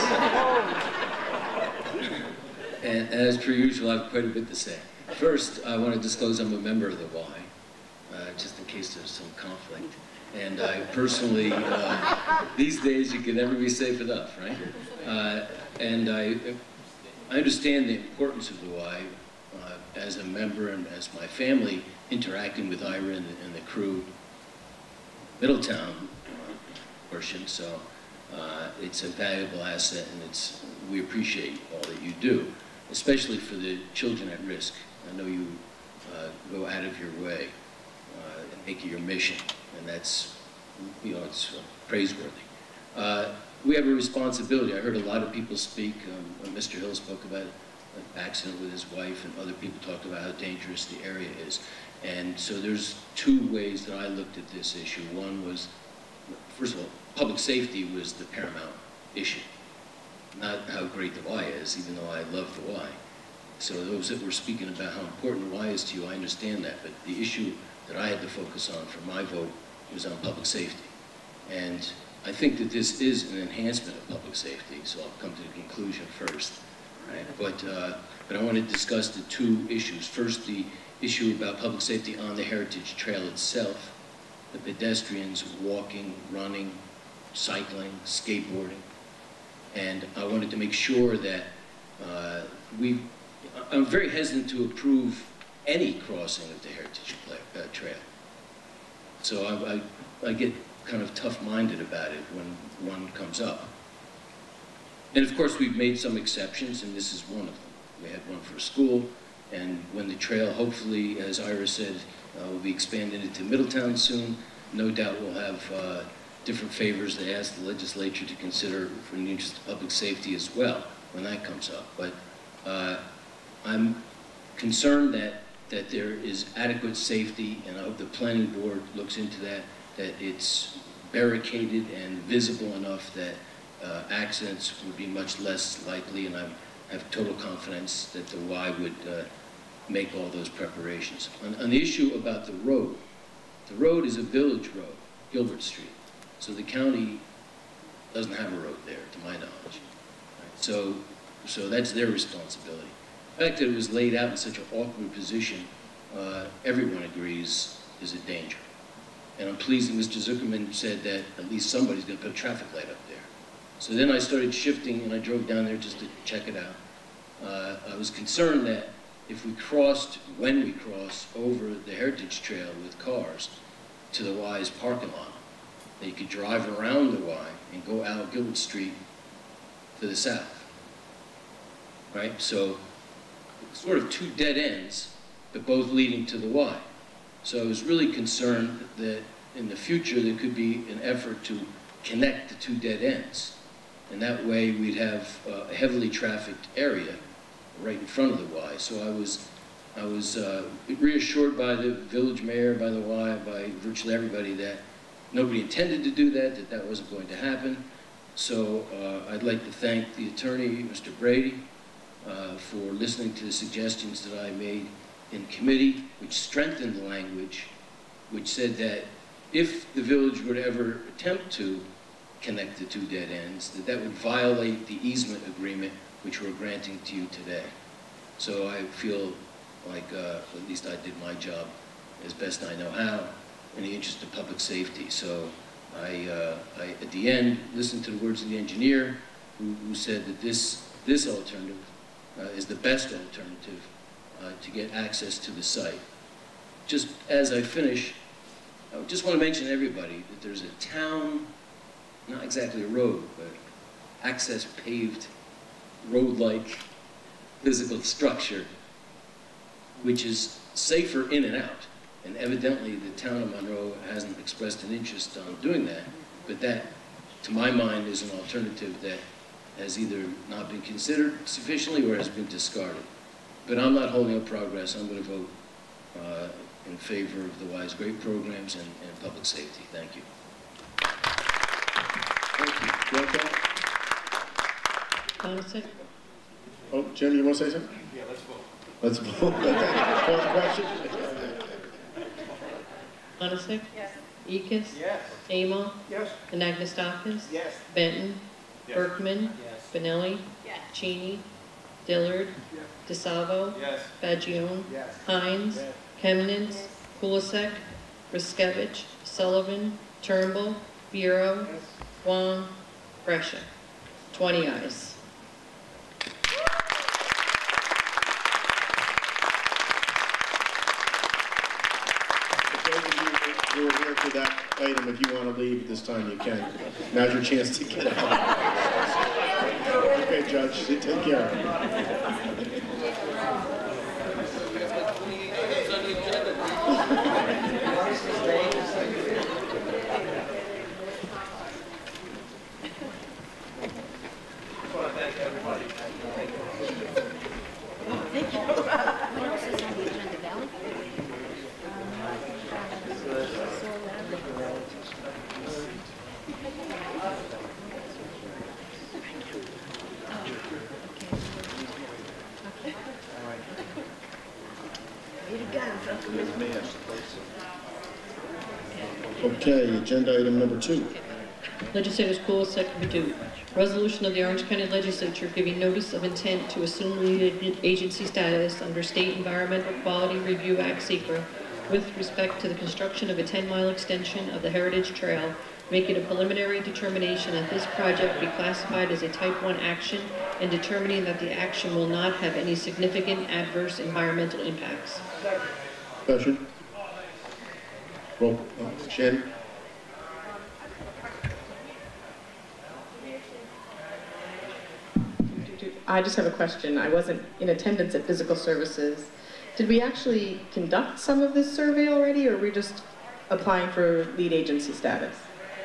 And as per usual, I have quite a bit to say. First, I want to disclose I'm a member of the Y, uh, just in case there's some conflict. And I personally, uh, these days you can never be safe enough, right? Uh, and I, I understand the importance of the Y uh, as a member and as my family interacting with Ira and the, and the crew, Middletown uh, portion. So uh, it's a valuable asset, and it's we appreciate all that you do, especially for the children at risk. I know you uh, go out of your way uh, and make it your mission. And that's, you know, it's uh, praiseworthy. Uh, we have a responsibility. I heard a lot of people speak. Um, Mister Hill spoke about an accident with his wife, and other people talked about how dangerous the area is. And so there's two ways that I looked at this issue. One was, first of all, public safety was the paramount issue, not how great the Y is, even though I love the Y. So those that were speaking about how important the Y is to you, I understand that. But the issue that I had to focus on for my vote was on public safety. And I think that this is an enhancement of public safety, so I'll come to the conclusion first. Right? But, uh, but I want to discuss the two issues. First, the issue about public safety on the Heritage Trail itself, the pedestrians walking, running, cycling, skateboarding. And I wanted to make sure that uh, we, I'm very hesitant to approve any crossing of the Heritage uh, Trail. So I, I, I get kind of tough-minded about it when one comes up. And of course, we've made some exceptions, and this is one of them. We had one for school, and when the trail, hopefully, as Ira said, uh, will be expanded into Middletown soon, no doubt will have uh, different favors they ask the legislature to consider for the interest of public safety as well when that comes up. But uh, I'm concerned that, that there is adequate safety, and I hope the planning board looks into that, that it's barricaded and visible enough that uh, accidents would be much less likely, and I have total confidence that the Y would uh, make all those preparations. On, on the issue about the road, the road is a village road, Gilbert Street. So the county doesn't have a road there, to my knowledge. Right? So, so that's their responsibility. The fact that it was laid out in such an awkward position, uh, everyone agrees is a danger. And I'm pleased that Mister Zuckerman said that at least somebody's going to put a traffic light up there. So then I started shifting, and I drove down there just to check it out. Uh, I was concerned that if we crossed, when we crossed, over the Heritage Trail with cars to the Y's parking lot, that you could drive around the Y and go out Gilbert Street to the south, right? So sort of two dead ends, but both leading to the Y. So I was really concerned that in the future there could be an effort to connect the two dead ends. And that way we'd have uh, a heavily trafficked area right in front of the Y. So I was, I was uh, reassured by the village mayor, by the Y, by virtually everybody that nobody intended to do that, that that wasn't going to happen. So uh, I'd like to thank the attorney, Mister Brady, uh, for listening to the suggestions that I made in committee, which strengthened the language, which said that if the village would ever attempt to connect the two dead ends, that that would violate the easement agreement which we're granting to you today. So I feel like uh, at least I did my job as best I know how in the interest of public safety. So I, uh, I at the end, listened to the words of the engineer who, who said that this, this alternative uh, is the best alternative uh, to get access to the site. Just as I finish, I just want to mention to everybody that there's a town, not exactly a road, but access paved road-like physical structure, which is safer in and out. And evidently the town of Monroe hasn't expressed an interest on doing that, but that, to my mind, is an alternative that has either not been considered sufficiently or has been discarded. But I'm not holding up progress. I'm going to vote uh, in favor of the Y's great programs and, and public safety. Thank you. Thank you. Roll call. Thompson? Oh, Jim, you want to say something? Yeah, let's vote. Let's vote. Call the question. Onasek? Yes. Ekis? Yes. Amon? Yes. Anagnestakis? Yes. Benton? Yes. Berkman? Yes. Benelli? Yes. Cheney? Dillard? Yes. DeSalvo? Yes. Fagione? Yes. Hines? Yes. Chemnitz? Yes. Kulisek? Riskevich? Sullivan? Turnbull? Bureau? Yes. Wong? Brescia. twenty ayes. You were here for that item. If you want to leave at this time, you can. Now's your chance to get out. Okay, Judge, take care. Okay, agenda item number two. Legislators Kulisek, Padu. Resolution of the Orange County Legislature giving notice of intent to assume lead agency status under State Environmental Quality Review Act (SECRA) with respect to the construction of a ten mile extension of the Heritage Trail, making a preliminary determination that this project be classified as a type one action and determining that the action will not have any significant adverse environmental impacts. Discussion. Roll. Uh, Shannon. I just have a question. I wasn't in attendance at physical services. Did we actually conduct some of this survey already, or are we just applying for lead agency status?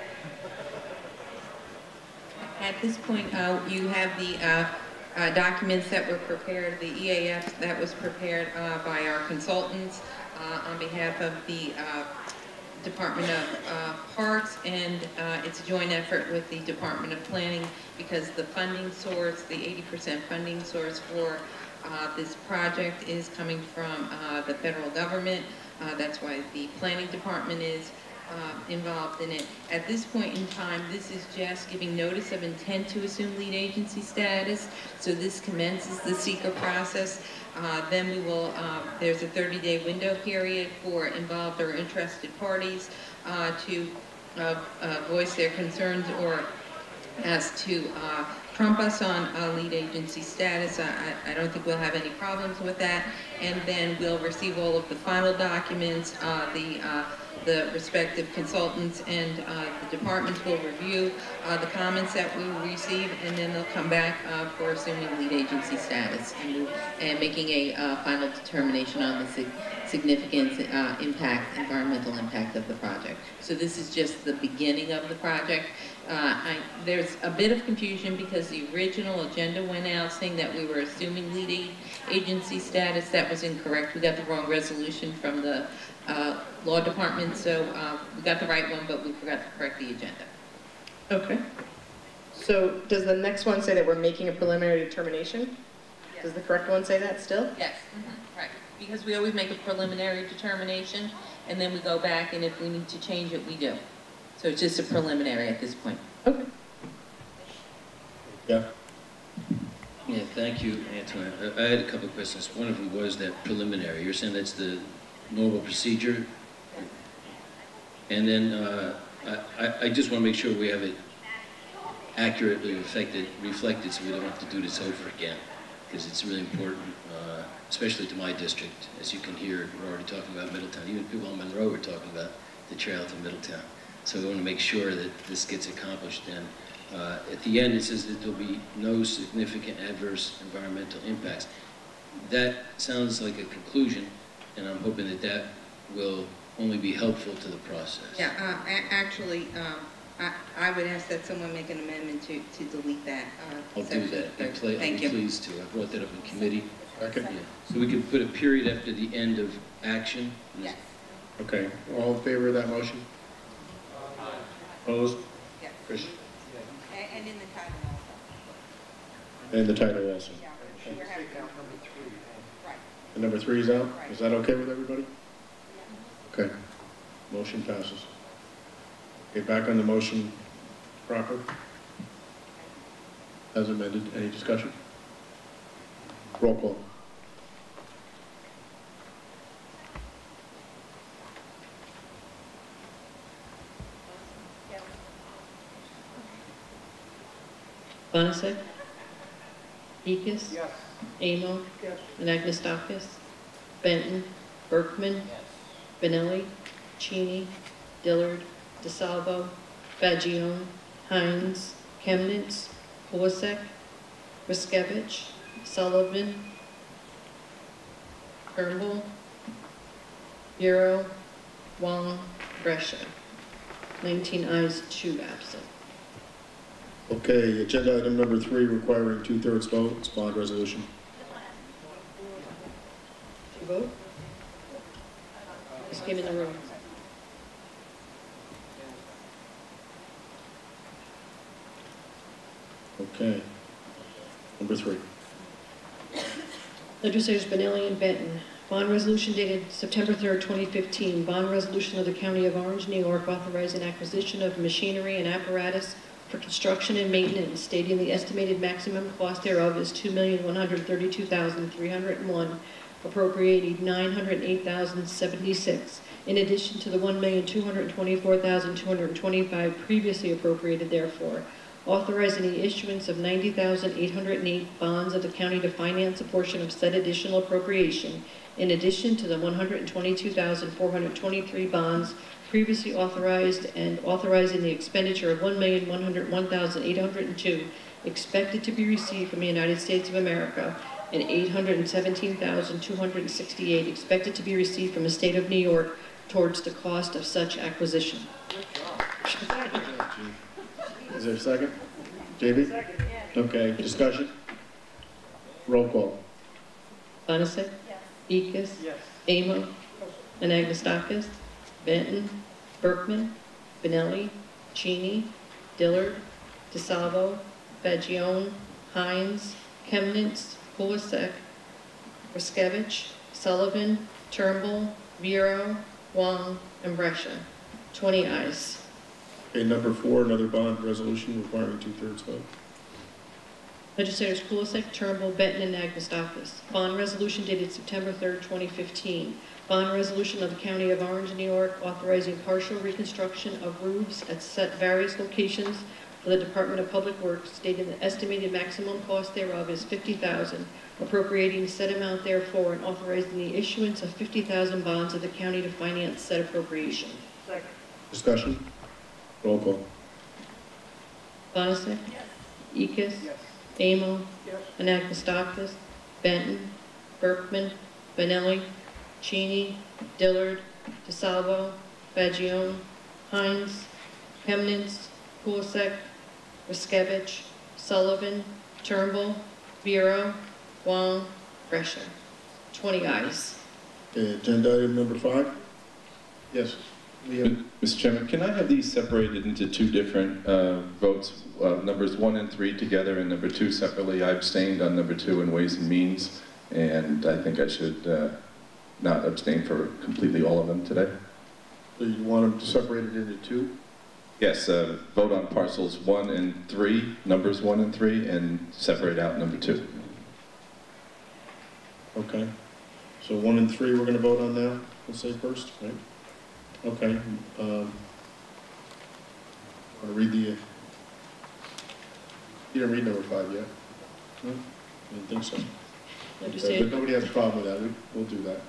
At this point, uh, you have the uh, uh, documents that were prepared, the E A F that was prepared uh, by our consultants uh, on behalf of the uh, Department of uh, Parks, and uh, it's a joint effort with the Department of Planning because the funding source, the eighty percent funding source for uh, this project is coming from uh, the federal government. Uh, that's why the Planning Department is uh, involved in it. At this point in time, this is just giving notice of intent to assume lead agency status. So this commences the seeker process. Uh, then we will, uh, there's a thirty day window period for involved or interested parties uh, to uh, uh, voice their concerns or as to uh, trump us on uh, lead agency status. I, I don't think we'll have any problems with that. And then we'll receive all of the final documents. Uh, the uh, the respective consultants and uh, the departments will review uh, the comments that we receive, and then they'll come back uh, for assuming lead agency status and, and making a uh, final determination on the sig significance, uh, impact, environmental impact of the project. So this is just the beginning of the project. Uh, I, there's a bit of confusion because the original agenda went out saying that we were assuming lead agency status. That was incorrect. We got the wrong resolution from the uh, law department, so uh, we got the right one, but we forgot to correct the agenda. Okay. So does the next one say that we're making a preliminary determination? Yes. Does the correct one say that still? Yes, mm-hmm. Right. Because we always make a preliminary determination, and then we go back, and if we need to change it, we do. So it's just a preliminary at this point. Okay. Yeah. Yeah, thank you, Antoine. I, I had a couple of questions. One of them was that preliminary. You're saying that's the normal procedure? And then uh, I, I just want to make sure we have it accurately reflected, reflected so we don't have to do this over again, because it's really important, uh, especially to my district. As you can hear, we're already talking about Middletown. Even people on Monroe are talking about the trail to Middletown. So we want to make sure that this gets accomplished. And uh, at the end, it says that there'll be no significant adverse environmental impacts. That sounds like a conclusion, and I'm hoping that that will only be helpful to the process. Yeah, uh, a actually, um, I, I would ask that someone make an amendment to, to delete that. Uh, I'll do that. I'd play, Thank I'll be you. pleased to. I brought that up in committee. Okay. Yeah. So we could put a period after the end of action. Yes. Okay. All in favor of that motion? Opposed? Yes. Chris? And, and in the title also. And the title also. Yeah, we're, we're having number three. Right. And number three is out? Right. Is that okay with everybody? Okay. Motion passes. Okay, back on the motion proper. As amended. Any discussion? Roll call. Bonasek? Ekis? Yes. Amo? Yes. Anagnestakis? Benton? Berkman? Benelli? Cheney? Dillard? DeSalvo? Fagione? Hines? Chemnitz? Kulisek? Riskevich? Sullivan? Turnbull? Bureau? Wong? Brescia. nineteen ayes, two absent. Okay, agenda item number three requiring two-thirds vote. It's bond resolution. Did you vote? Just came in the room. Okay. Number three. Legislators Benelli and Benton. Bond resolution dated September third, twenty fifteen. Bond resolution of the County of Orange, New York, authorizing acquisition of machinery and apparatus for construction and maintenance, stating the estimated maximum cost thereof is two million one hundred thirty-two thousand three hundred one, appropriating nine hundred eight thousand seventy-six, in addition to the one million two hundred twenty-four thousand two hundred twenty-five previously appropriated therefore, authorizing the issuance of ninety thousand eight hundred eight bonds of the county to finance a portion of said additional appropriation, in addition to the one hundred twenty-two thousand four hundred twenty-three bonds previously authorized, and authorizing the expenditure of one million one hundred one thousand eight hundred two expected to be received from the United States of America, and eight hundred seventeen thousand two hundred sixty-eight expected to be received from the state of New York towards the cost of such acquisition. Is there a second? J B? Second, yeah. Okay, discussion? Roll call. Bonasek? Yes. Ekis? Yes. Amo? Anagnestakis? Benton? Berkman? Benelli? Cheney? Dillard? DeSalvo? Fagione? Hines? Chemnitz? Kulisek? Riskevich? Sullivan? Turnbull? Vero? Wong? and Brescia. twenty ayes. Okay, number four, another bond resolution requiring two-thirds vote. Legislators Kulisek, Turnbull, Benton, and Anagnestakis. Bond resolution dated September third, twenty fifteen. Bond resolution of the County of Orange, New York, authorizing partial reconstruction of roofs at set various locations for the Department of Public Works, stating the estimated maximum cost thereof is fifty thousand dollars, appropriating said amount therefore, and authorizing the issuance of fifty thousand bonds of the county to finance said appropriation. Second. Discussion? Roll call. Bonasek? Yes. Ekis? Yes. Amo? Yes. Anagnestakis? Benton? Berkman? Benelli? Cheney? Dillard? DeSalvo? Fagione? Hines? Chemnitz? Kulisek? Riskevich? Sullivan? Turnbull? Vero? Wong? Brescia. twenty ayes. Okay, agenda item number five. Yes. Mister Chairman, can I have these separated into two different uh, votes, uh, numbers one and three together and number two separately? I abstained on number two in Ways and Means, and I think I should uh, not abstain for completely all of them today. So you want them separated into two? Yes, uh, vote on parcels one and three, numbers one and three, and separate out number two. Okay. So one and three we're going to vote on now, let's say first, right? Okay. Um, want to read the, uh, you didn't read number five yet? No? I didn't think so. Okay, but nobody has a problem with that. We, we'll do that.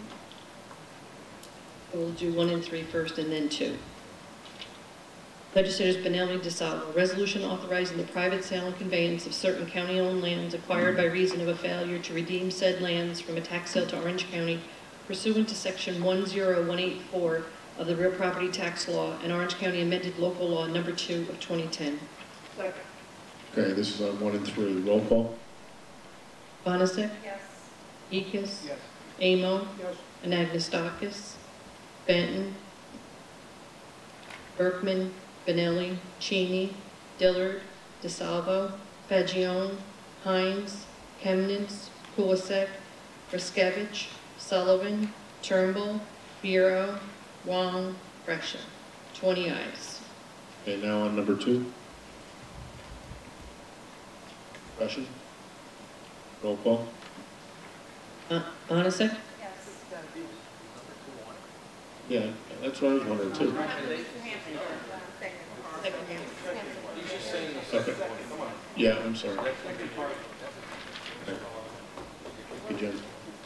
We'll do one and three first and then two. Legislators Benelli, DeSalvo, resolution authorizing the private sale and conveyance of certain county-owned lands acquired by reason of a failure to redeem said lands from a tax sale to Orange County pursuant to section one zero one eight four of the real property tax law and Orange County amended local law number two of twenty ten. Second. Okay, this is on one and three. Roll call. Bonasek? Yes. Ekis? Yes. Amo? Yes. Anagnestakis? Benton? Berkman? Benelli? Cheney? Dillard? DeSalvo? Fagione? Hines? Chemnitz? Kulisek? Riskevich? Sullivan? Turnbull? Vero? Wong? Brescia. twenty ayes. Okay, now on number two. Discussion? Roll call. Uh, Bonasek? Yeah, that's what I was wondering too. Okay. Yeah, I'm sorry. Okay. Hey, Jen.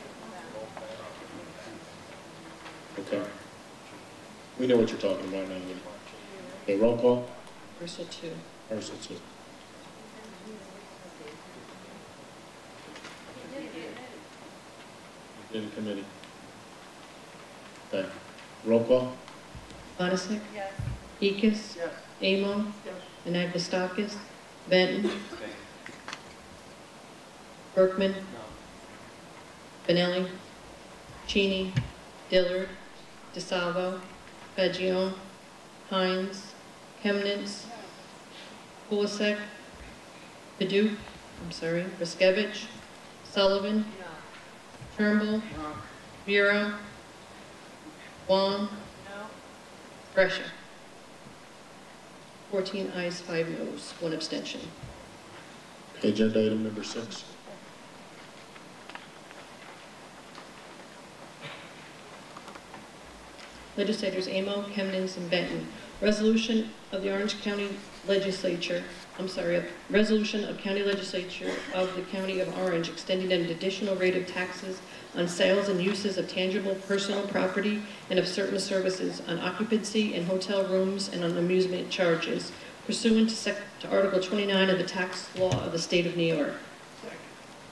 Okay. We know what you're talking about now. Okay, roll call. Parcel two. Parcel two. In committee. Okay. Roll call. Bonasek? Yes. Ekis? Yes. Amo? Yes. Anagnestakis? Benton? Berkman? Benelli? Cheney? Dillard? DeSalvo? Fagione? Hines? Chemnitz? Kulisek? Paduk? I'm sorry, Riskevich? Sullivan? Turnbull? Vero? Wong? Brescia. fourteen ayes, five noes, one abstention. Okay, agenda item number six. Legislators Amo, Chemnitz, and Benton. Resolution of the Orange County Legislature, I'm sorry, a resolution of County Legislature of the County of Orange extending an additional rate of taxes on sales and uses of tangible personal property and of certain services, on occupancy in hotel rooms, and on amusement charges, pursuant to, sec to Article twenty-nine of the tax law of the State of New York.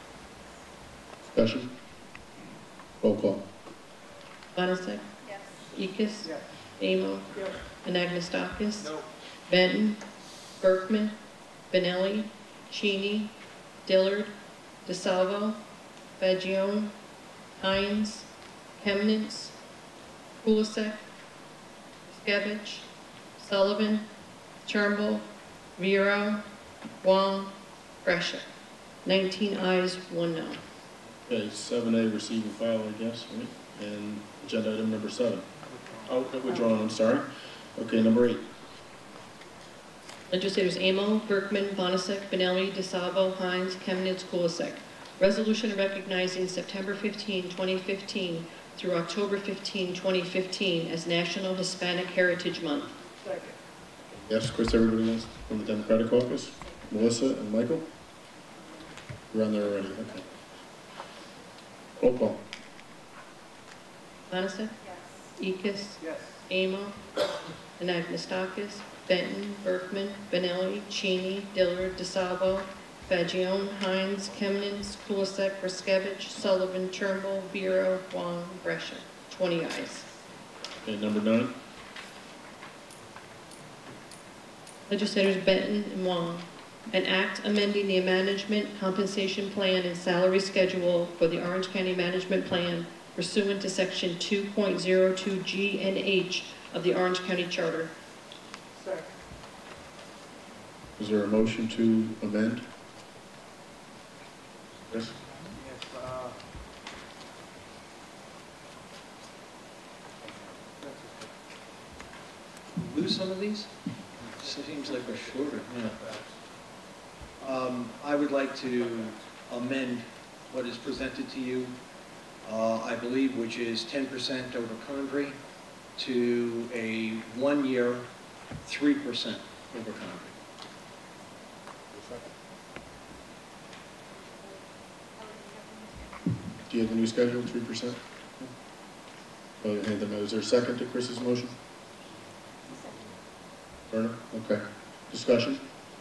Discussion? Roll call. Bonasek? Yes. Ekis? Yes. Amo? Yes. Anagnestakis? No. Benton? Berkman? Benelli? Cheney? Dillard? DeSalvo? Fagione? Hines? Chemnitz? Kulisek? Skevich? Sullivan? Turnbull? Vero? Wong? Brescia. nineteen ayes, one no. Okay, seven A, receive and file, I guess, right? And agenda item number seven. Oh, withdrawn, I'm sorry. Okay, number eight. Legislators Amo, Berkman, Bonasek, Benelli, DeSalvo, Hines, Chemnitz, Kulisek. Resolution recognizing September fifteenth, twenty fifteen through October fifteenth, twenty fifteen as National Hispanic Heritage Month. Second. Yes, Chris, everybody wants from the Democratic Caucus? Melissa and Michael? You're on there already, okay. Roll call. Bonasek? Yes. Ekis? Yes. Amo? Anagnestakis? Benton? Berkman? Benelli? Cheney? Dillard? DeSalvo? Fagione? Hines? Chemnitz? Kulisek? Riskevich? Sullivan? Turnbull? Vero? Wong? Brescia. twenty ayes. Okay, number nine. Legislators Benton and Wong. An act amending the management compensation plan and salary schedule for the Orange County Management Plan pursuant to section two point oh two G and H of the Orange County Charter. Second. Is there a motion to amend? Yes? Yes, uh, Lose some of these? Seems like we're shorter, yeah. Um, I would like to amend what is presented to you, uh, I believe, which is ten percent over Convery to a one-year, three percent over Convery. Do you have the new schedule, three percent? Oh, hand them out. Is there a second to Chris's motion? Turner? Okay. Discussion?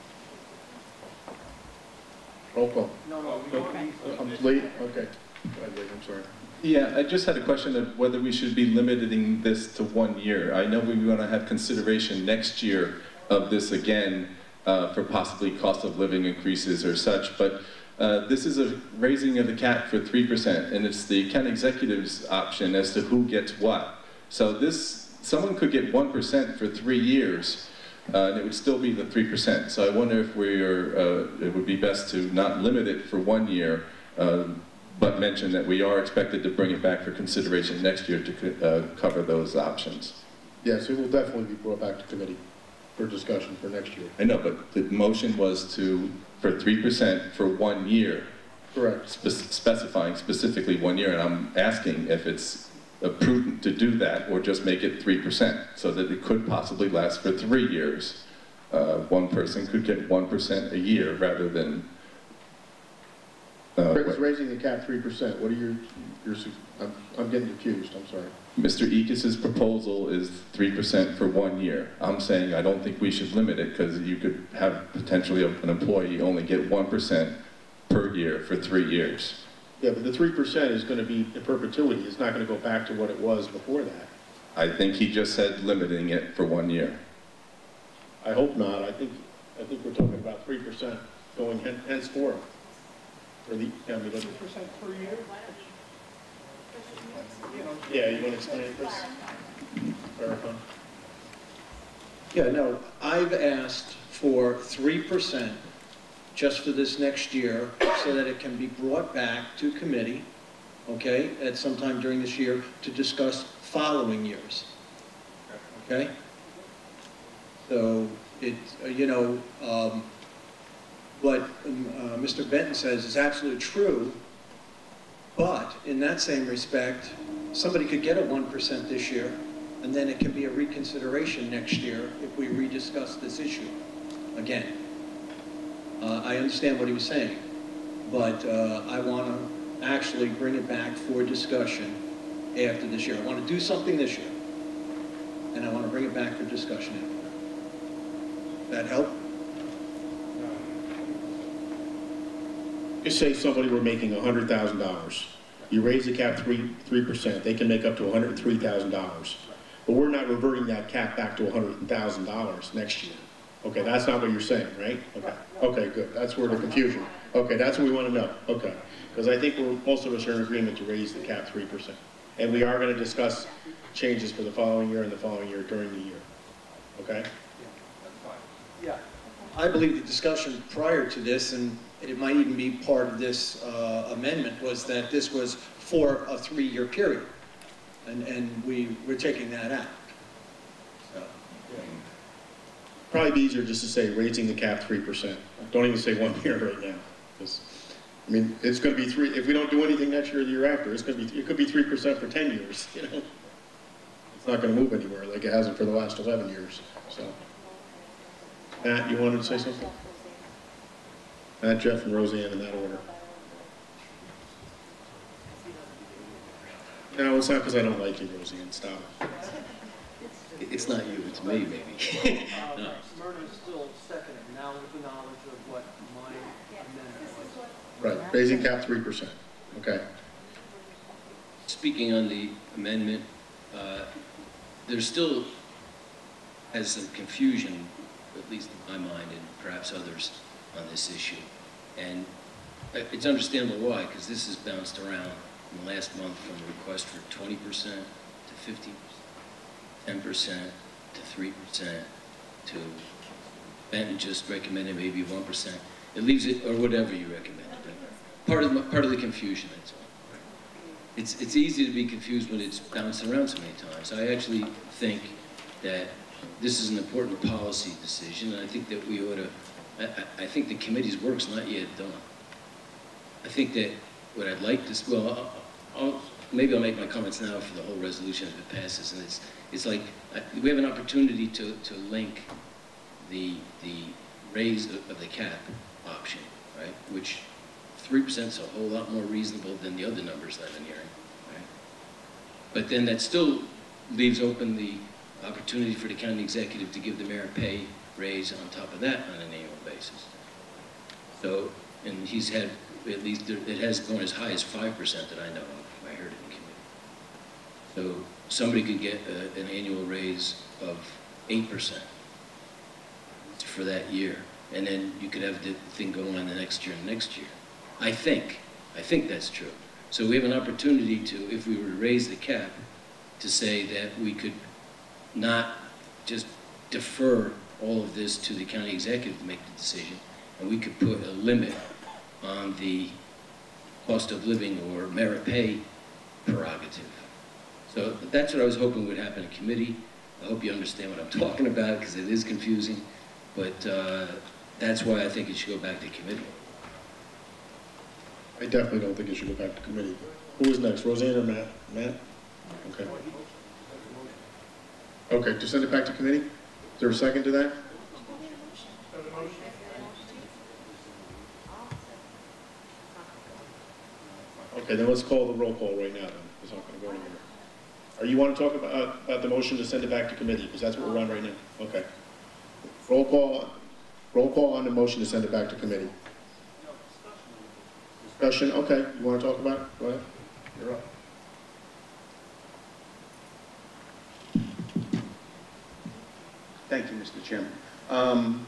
Roll call. no, no, we don't need to. I'm late? Okay. Go ahead, Lee, I'm sorry. Yeah, I just had a question of whether we should be limiting this to one year. I know we want to have consideration next year of this again uh, for possibly cost of living increases or such, but uh, this is a raising of the cap for three percent, and it's the county executive's option as to who gets what. So this, someone could get one percent for three years, uh, and it would still be the three percent. So I wonder if we are, uh, it would be best to not limit it for one year, uh, but mention that we are expected to bring it back for consideration next year to uh, cover those options. Yes, it will definitely be brought back to committee for discussion for next year. I know, but the motion was to, for three percent for one year. Correct. Spe specifying specifically one year, and I'm asking if it's uh, prudent to do that or just make it three percent so that it could possibly last for three years. Uh, one person could get one percent a year rather than Uh, It's raising the cap three percent. What are your, your, I'm, I'm getting confused, I'm sorry. Mister Ekis's proposal is three percent for one year. I'm saying I don't think we should limit it because you could have potentially an employee only get one percent per year for three years. Yeah, but the three percent is going to be in perpetuity. It's not going to go back to what it was before that. I think he just said limiting it for one year. I hope not. I think, I think we're talking about three percent going hen henceforth. For the county legislature. three percent per year? Yeah, you want to explain it, Chris? Verify. Yeah, no, I've asked for three percent just for this next year so that it can be brought back to committee, okay, at some time during this year to discuss following years, okay? So, it, uh, you know, um, what um, uh, Mister Benton says is absolutely true, but in that same respect, somebody could get a one percent this year, and then it can be a reconsideration next year if we rediscuss this issue again. Uh, I understand what he was saying, but uh, I want to actually bring it back for discussion after this year. I want to do something this year, and I want to bring it back for discussion after. That help? Just say somebody were making one hundred thousand dollars. You raise the cap three, three percent, they can make up to one hundred three thousand dollars. But we're not reverting that cap back to one hundred thousand dollars next year. Okay, that's not what you're saying, right? Okay, okay, good. That's where the confusion. Okay, that's what we want to know. Okay, because I think we're, most of us are in agreement to raise the cap three percent. And we are going to discuss changes for the following year and the following year during the year. Okay? Yeah. I believe the discussion prior to this, and it might even be part of this uh, amendment, was that this was for a three-year period. And, and we, we're taking that out. So. Probably be easier just to say raising the cap three percent. Don't even say one year right now. Because, I mean, it's going to be three, if we don't do anything next year or the year after, it's going to be, it could be three percent for ten years, you know? It's not going to move anywhere like it hasn't for the last eleven years, so. Matt, you wanted to say something? Matt, Jeff, and Roseanne in that order. No, it's not because I don't like you, Roseanne. Stop it. It's not you, it's me, maybe. No. Myrna's still second now with the knowledge of what my amendment was. Right, raising cap three percent. Okay. Speaking on the amendment, uh, there still has some confusion, at least in my mind and perhaps others, on this issue. And it's understandable why, because this has bounced around in the last month from a request for twenty percent to fifty percent, ten percent to three percent, to Benton just recommended maybe one percent. It leaves it, or whatever you recommend. Part of, the, part of the confusion, that's all. It's, it's easy to be confused when it's bounced around so many times. I actually think that this is an important policy decision, and I think that we ought to, I, I think the committee's work's not yet done. I think that what I'd like to, well, I'll, I'll, maybe I'll make my comments now for the whole resolution if it passes, and it's, it's like, we have an opportunity to, to link the, the raise of the cap option, right, which three percent is a whole lot more reasonable than the other numbers that I've been hearing, right? But then that still leaves open the opportunity for the county executive to give the mayor a pay raise on top of that on an annual basis. So, and he's had, at least, it has gone as high as five percent that I know of, I heard it in committee. So somebody could get a, an annual raise of eight percent for that year. And then you could have the thing go on the next year and the next year. I think, I think that's true. So we have an opportunity to, if we were to raise the cap, to say that we could not just defer all of this to the county executive to make the decision, and we could put a limit on the cost of living or merit pay prerogative. So that's what I was hoping would happen in committee. I hope you understand what I'm talking about, because it is confusing, but uh, that's why I think it should go back to committee. I definitely don't think it should go back to committee. Who is next, Roseanne or Matt? Matt? Okay. Okay, to send it back to committee? Is there a second to that? Okay, then let's call the roll call right now then. It's not going to go anywhere. Are you want to talk about, about the motion to send it back to committee? Because that's what we're on right now. Okay. Roll call, roll call on the motion to send it back to committee. Discussion, okay. You want to talk about it? Go ahead. You're up. Thank you, Mister Chairman. Um,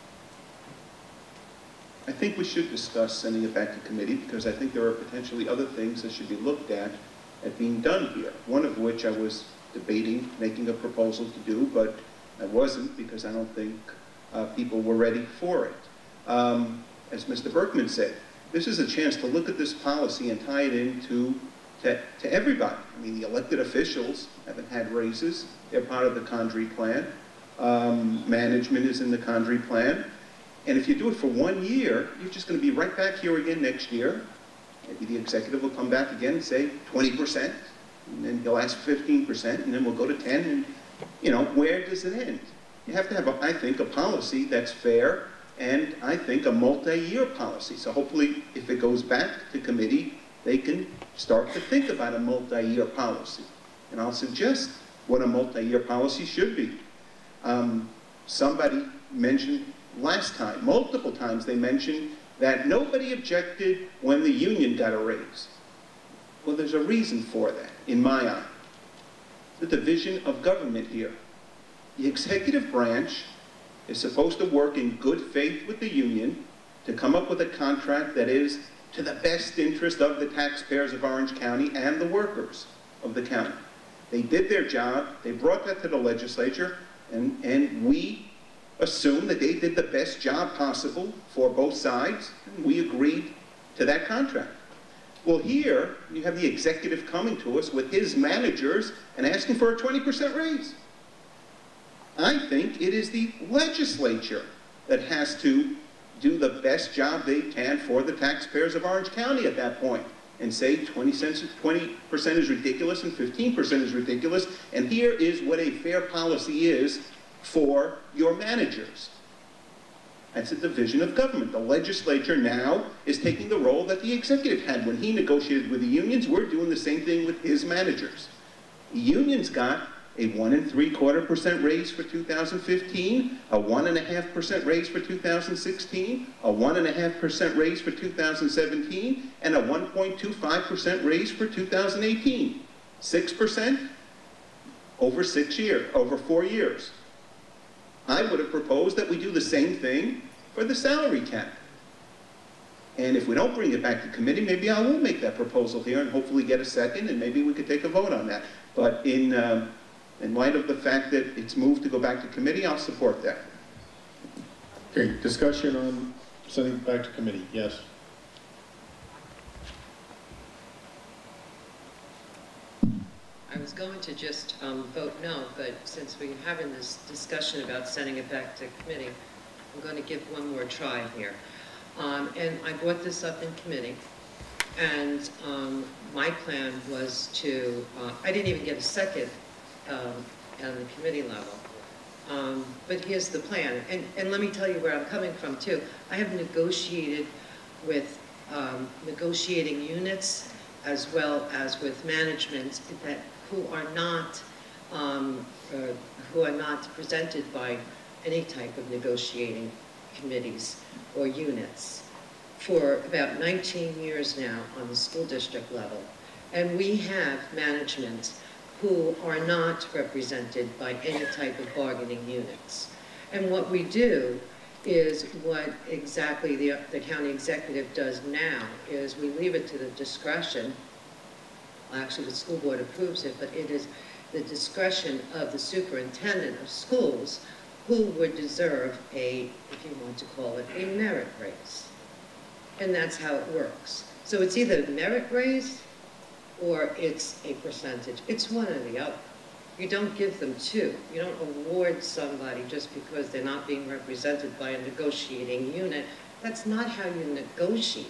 I think we should discuss sending it back to committee because I think there are potentially other things that should be looked at at being done here. One of which I was debating making a proposal to do, but I wasn't because I don't think uh, people were ready for it. Um, as Mister Berkman said, this is a chance to look at this policy and tie it into to, to everybody. I mean, the elected officials haven't had raises. They're part of the Condrey plan. Um, management is in the Condrey plan. And if you do it for one year, you're just going to be right back here again next year. Maybe the executive will come back again and say twenty percent, and then he'll ask fifteen percent, and then we'll go to ten, and, you know, where does it end? You have to have, a, I think, a policy that's fair, and I think a multi-year policy. So hopefully, if it goes back to committee, they can start to think about a multi-year policy. And I'll suggest what a multi-year policy should be. Um, somebody mentioned last time, multiple times they mentioned that nobody objected when the union got a raise. Well, there's a reason for that, in my eye. the division of government here. The executive branch is supposed to work in good faith with the union to come up with a contract that is to the best interest of the taxpayers of Orange County and the workers of the county. They did their job, they brought that to the legislature, and, and we assumed that they did the best job possible for both sides, and we agreed to that contract. Well, here, you have the executive coming to us with his managers and asking for a twenty percent raise. I think it is the legislature that has to do the best job they can for the taxpayers of Orange County at that point, and say twenty cents, twenty percent is ridiculous and fifteen percent is ridiculous, and here is what a fair policy is for your managers. That's a division of government. The legislature now is taking the role that the executive had when he negotiated with the unions. We're doing the same thing with his managers. The unions got a one and three quarter percent raise for two thousand fifteen, a one and a half percent raise for two thousand sixteen, a one and a half percent raise for two thousand seventeen, and a one point two five percent raise for two thousand eighteen. Six percent over six years, over four years. I would have proposed that we do the same thing for the salary cap. And if we don't bring it back to committee, maybe I will make that proposal here and hopefully get a second, and maybe we could take a vote on that. But in, uh, in light of the fact that it's moved to go back to committee, I'll support that. Okay, discussion on sending it back to committee, yes. I was going to just um, vote no, but since we're having this discussion about sending it back to committee, I'm going to give one more try here. Um, and I brought this up in committee, and um, my plan was to, uh, I didn't even get a second um, on the committee level. Um, but here's the plan, and, and let me tell you where I'm coming from too. I have negotiated with um, negotiating units as well as with management that who are not um, uh, who are not presented by any type of negotiating committees or units for about nineteen years now on the school district level. And we have management who are not represented by any type of bargaining units. And what we do is what exactly the, the county executive does now is we leave it to the discretion. Actually, the school board approves it, but it is the discretion of the superintendent of schools who would deserve a, if you want to call it, a merit raise. And that's how it works. So it's either merit raise or it's a percentage. It's one or the other. You don't give them two. You don't award somebody just because they're not being represented by a negotiating unit. That's not how you negotiate.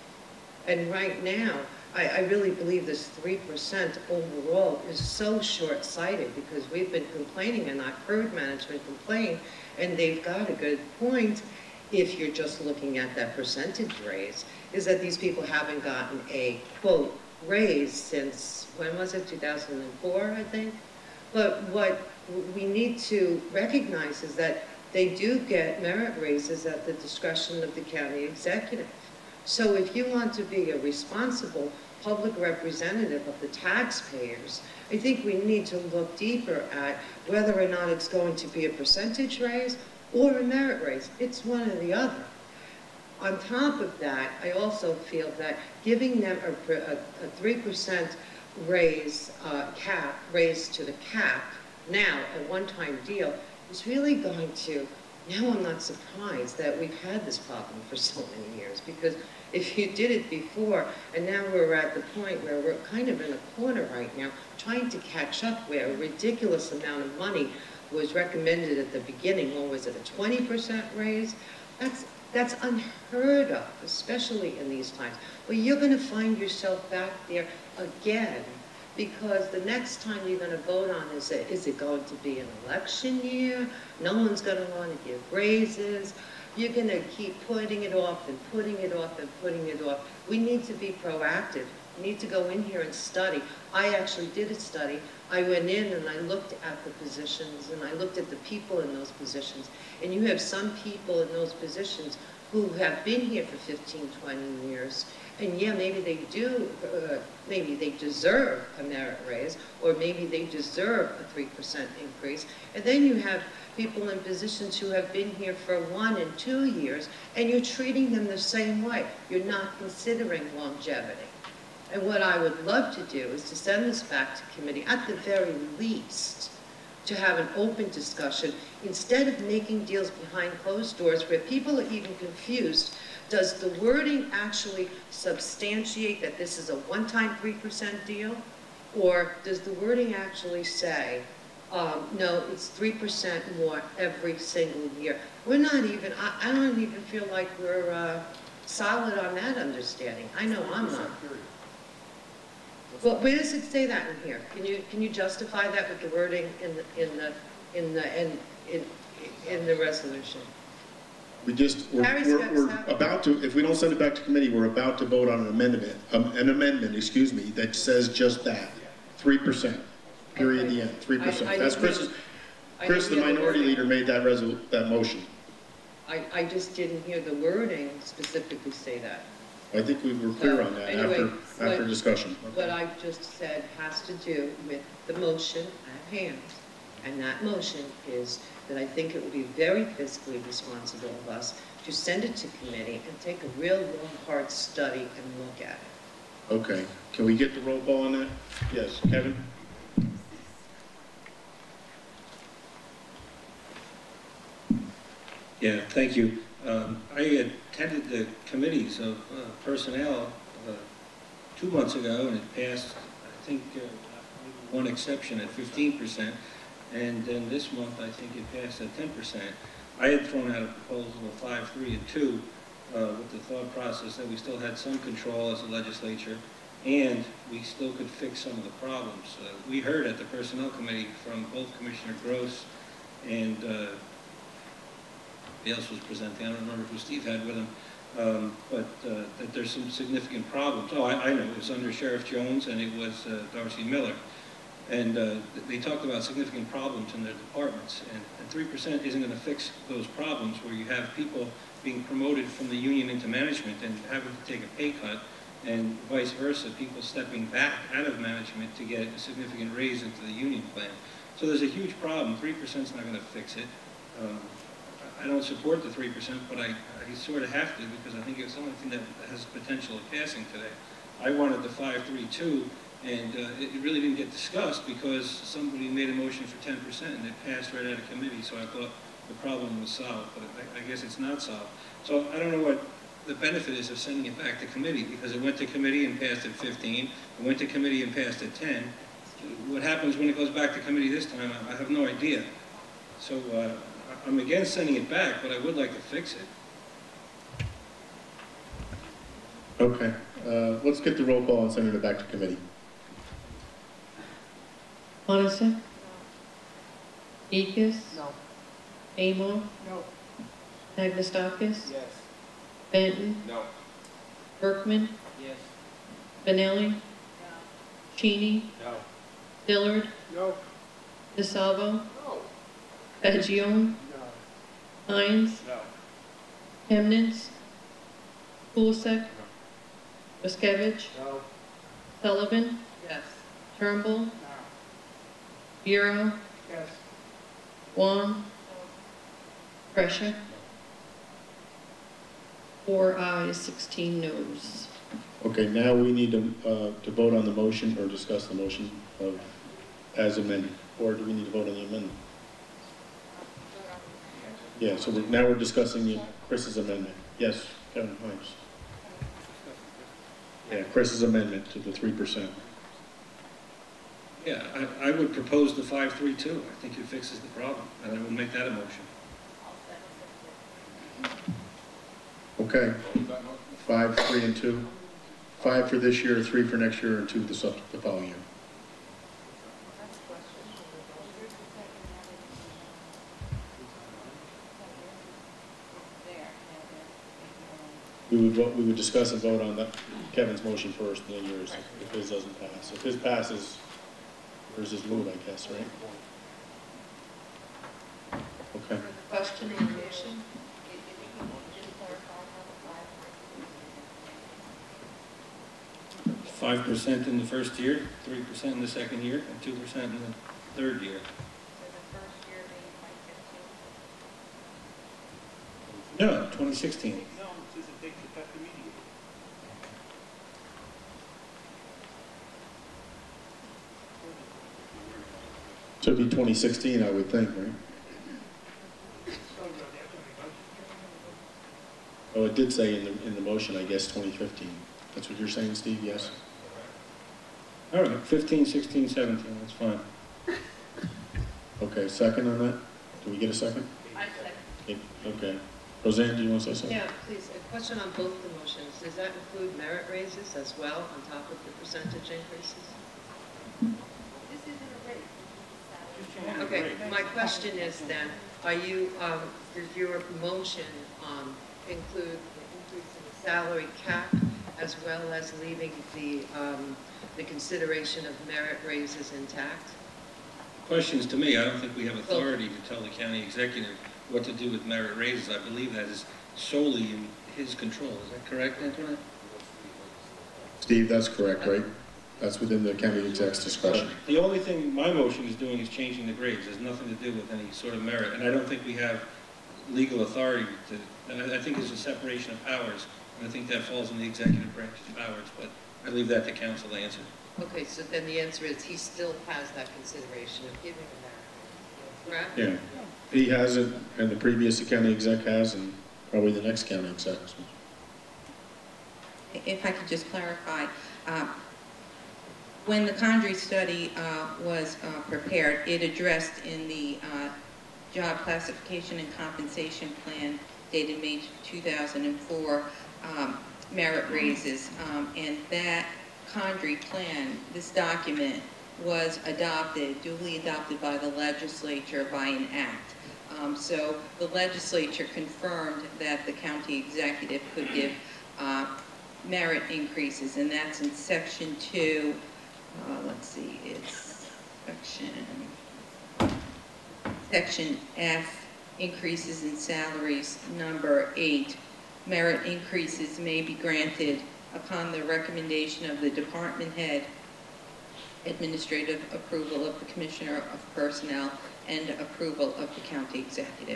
And right now, I, I really believe this three percent overall is so short-sighted because we've been complaining, and I've heard management complain, and they've got a good point if you're just looking at that percentage raise, is that these people haven't gotten a, quote, raise since, when was it, two thousand four, I think? But what we need to recognize is that they do get merit raises at the discretion of the county executive. So if you want to be a responsible public representative of the taxpayers, I think we need to look deeper at whether or not it's going to be a percentage raise or a merit raise. It's one or the other. On top of that, I also feel that giving them a, a, a three percent raise, uh, cap, raise to the cap, now, a one-time deal, is really going to, now I'm not surprised that we've had this problem for so many years, because if you did it before, and now we're at the point where we're kind of in a corner right now, trying to catch up where a ridiculous amount of money was recommended at the beginning. What was it, a twenty percent raise? That's, that's unheard of, especially in these times. Well, you're going to find yourself back there again, because the next time you're going to vote on is it, is it going to be an election year? No one's going to want to give raises. You're going to keep putting it off and putting it off and putting it off. We need to be proactive. You need to go in here and study. I actually did a study. I went in and I looked at the positions and I looked at the people in those positions. And you have some people in those positions who have been here for fifteen, twenty years. And yeah, maybe they do, uh, maybe they deserve a merit raise, or maybe they deserve a three percent increase. And then you have people in positions who have been here for one and two years, and you're treating them the same way. You're not considering longevity. And what I would love to do is to send this back to committee, at the very least, to have an open discussion, instead of making deals behind closed doors where people are even confused. Does the wording actually substantiate that this is a one-time three percent deal? Or does the wording actually say, um, no, it's three percent more every single year? We're not even, I, I don't even feel like we're uh, solid on that understanding. I know I'm not. Well, where does it say that in here? Can you, can you justify that with the wording in the, in the, in the, in, in, in the resolution? We just, we're, Harry's we're, got we're seven. about to, if we don't send it back to committee, we're about to vote on an amendment, um, an amendment, excuse me, that says just that, three percent, period, the end, three percent. I- I That's didn't Chris's, hear- I Chris, the didn't hear the minority wording. leader, made that resol, that motion. I, I just didn't hear the wording specifically say that. I think we were clear So, on that anyway, after, after what- discussion. What I've just said has to do with the motion at hand. And that motion is that I think it would be very fiscally responsible of us to send it to committee and take a real long, hard study and look at it. Okay, can we get the roll call on that? Yes, Kevin? Yeah, thank you. Um, I attended the committees of uh, personnel uh, two months ago, and it passed, I think, uh, one exception at fifteen percent, and then this month I think it passed at ten percent. I had thrown out a proposal of five, three, and two uh, with the thought process that we still had some control as a legislature, and we still could fix some of the problems. Uh, we heard at the Personnel Committee from both Commissioner Gross and uh, who else was presenting, I don't remember who Steve had with him, um, but uh, that there's some significant problems. Oh, I, I know, it was under Sheriff Jones and it was uh, Darcy Miller. And uh, they talked about significant problems in their departments, and three percent isn't going to fix those problems where you have people being promoted from the union into management and having to take a pay cut, and vice versa, people stepping back out of management to get a significant raise into the union plan. So there's a huge problem. three percent is not going to fix it. Um, I don't support the three percent, but I, I sort of have to because I think it's the only thing that has potential of passing today. I wanted the five three two, and uh, it really didn't get discussed because somebody made a motion for ten percent and it passed right out of committee, so I thought the problem was solved, but I, I guess it's not solved. So I don't know what the benefit is of sending it back to committee, because it went to committee and passed at fifteen, it went to committee and passed at ten. What happens when it goes back to committee this time, I, I have no idea. So uh, I'm against sending it back, but I would like to fix it. Okay, uh, let's get the roll call and send it back to committee. Coniston? Ekis? No. Amor? No. Nagustakis? Yes. Benton? No. Berkman? Yes. Benelli? No. Cheney? No. Dillard? No. DeSalvo? No. Fagione? No. Hines? No. Chemnitz? Kulisek? Miskevich? No. Sullivan? Yes. Turnbull? No. Bureau? Yes. Wong? Pressure? Four ayes, sixteen noes. Okay, now we need to, uh, to vote on the motion or discuss the motion of, as amended, or do we need to vote on the amendment? Yeah, so we're, now we're discussing the, Chris's amendment. Yes, Kevin Hines. Yeah, Chris's amendment to the three percent. Yeah, I, I would propose the five three two. I think it fixes the problem, and I would make that a motion. Okay, five, three, and two. Five for this year, three for next year, and two the, sub, the following year. we would vote, we would discuss and vote on that, Kevin's motion first, and then yours, if his doesn't pass. If his passes, yours is moved, I guess, right? Okay. Question on the motion? Five percent in the first year, three percent in the second year, and two percent in the third year. No, twenty sixteen. No, it says it takes effect immediately. So it'd be twenty sixteen, I would think, right? Oh, it did say in the, in the motion, I guess, twenty fifteen. That's what you're saying, Steve, yes? All right, fifteen, sixteen, seventeen, that's fine. Okay, second on that? Do we get a second? I second. Okay. Roseanne, do you want to say something? Yeah, please, a question on both the motions. Does that include merit raises as well, on top of the percentage increases? This isn't a raise. Okay, my question is then, are you, um, does your motion, um, include the increase in the salary cap as well as leaving the, um, the consideration of merit raises intact? Questions to me, I don't think we have authority to tell the county executive what to do with merit raises. I believe that is solely in his control. Is that correct, Antoinette? Steve, that's correct, right? That's within the county exec's discretion. The only thing my motion is doing is changing the grades. There's nothing to do with any sort of merit, and I don't think we have legal authority to, and I, I think there's a separation of powers, and I think that falls in the executive branch's powers, but I leave that to council to answer. Okay, so then the answer is he still has that consideration of giving a merit raise, correct? Yeah. He has it, and the previous county exec has, and probably the next county exec. If I could just clarify, uh, when the Condrey study uh, was uh, prepared, it addressed in the uh, job classification and compensation plan dated May two thousand four um, merit raises, um, and that Condrey plan, this document, was adopted, duly adopted by the legislature by an act. Um, so the legislature confirmed that the county executive could give uh, merit increases, and that's in section two. Uh, let's see, it's section section F, increases in salaries, number eight. Merit increases may be granted upon the recommendation of the department head, administrative approval of the Commissioner of Personnel, and approval of the county executive.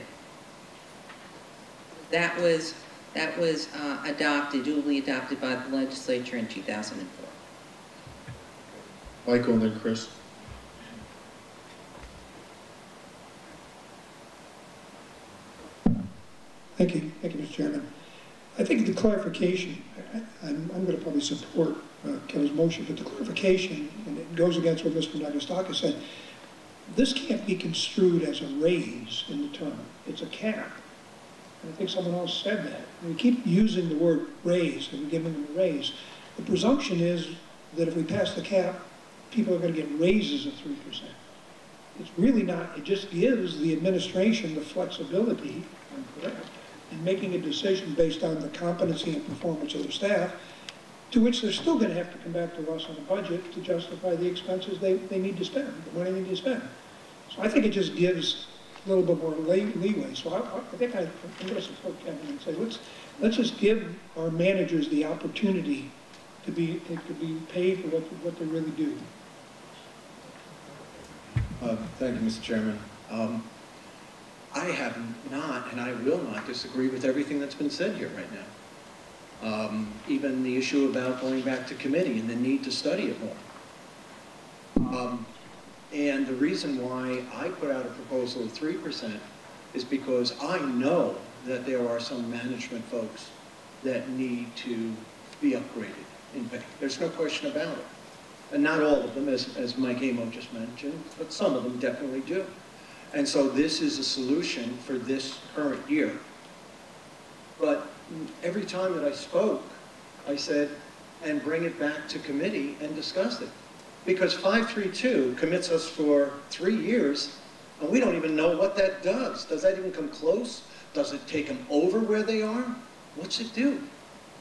That was, that was uh, adopted, duly adopted by the legislature in two thousand four. Michael and then Chris. Thank you. Thank you, Mister Chairman. I think the clarification, I, I'm, I'm going to probably support uh, Kevin's motion, but the clarification, and it goes against what Mister Nagastaka said, this can't be construed as a raise in the term. It's a cap. And I think someone else said that. And we keep using the word raise, and we're giving them a raise. The presumption is that if we pass the cap, people are going to get raises of three percent. It's really not. It just gives the administration the flexibility, I'm correct, in making a decision based on the competency and performance of their staff, to which they're still going to have to come back to us on a budget to justify the expenses they, they need to spend, the money they need to spend. So I think it just gives a little bit more lay, leeway. So I, I think I, I'm going to support Kevin and say, let's, let's just give our managers the opportunity to be, to be paid for what, what they really do. Uh, thank you, Mister Chairman. Um, I have not, and I will not, disagree with everything that's been said here right now. Um, even the issue about going back to committee and the need to study it more. Um, and the reason why I put out a proposal of three percent is because I know that there are some management folks that need to be upgraded in pay. There's no question about it. And not all of them, as, as Mike Amo just mentioned, but some of them definitely do. And so this is a solution for this current year. But every time that I spoke, I said, and bring it back to committee and discuss it. Because five three two commits us for three years, and we don't even know what that does. Does that even come close? Does it take them over where they are? What's it do?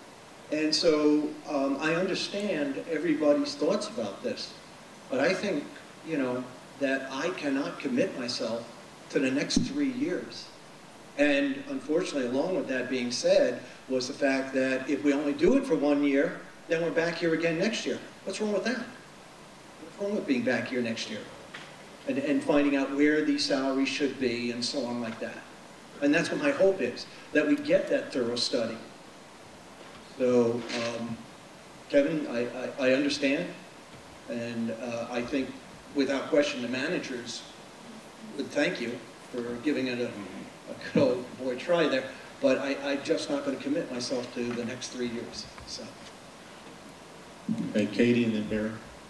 And so um, I understand everybody's thoughts about this, but I think, you know, that I cannot commit myself to the next three years. And unfortunately, along with that being said, was the fact that if we only do it for one year, then we're back here again next year. What's wrong with that? What's wrong with being back here next year? And, and finding out where these salaries should be and so on like that. And that's what my hope is, that we get that thorough study. So, um, Kevin, I, I, I understand, and uh, I think without question the managers would thank you for giving it a, a good old boy try there, but I, I'm just not going to commit myself to the next three years. So. Okay, Katie and then Barry.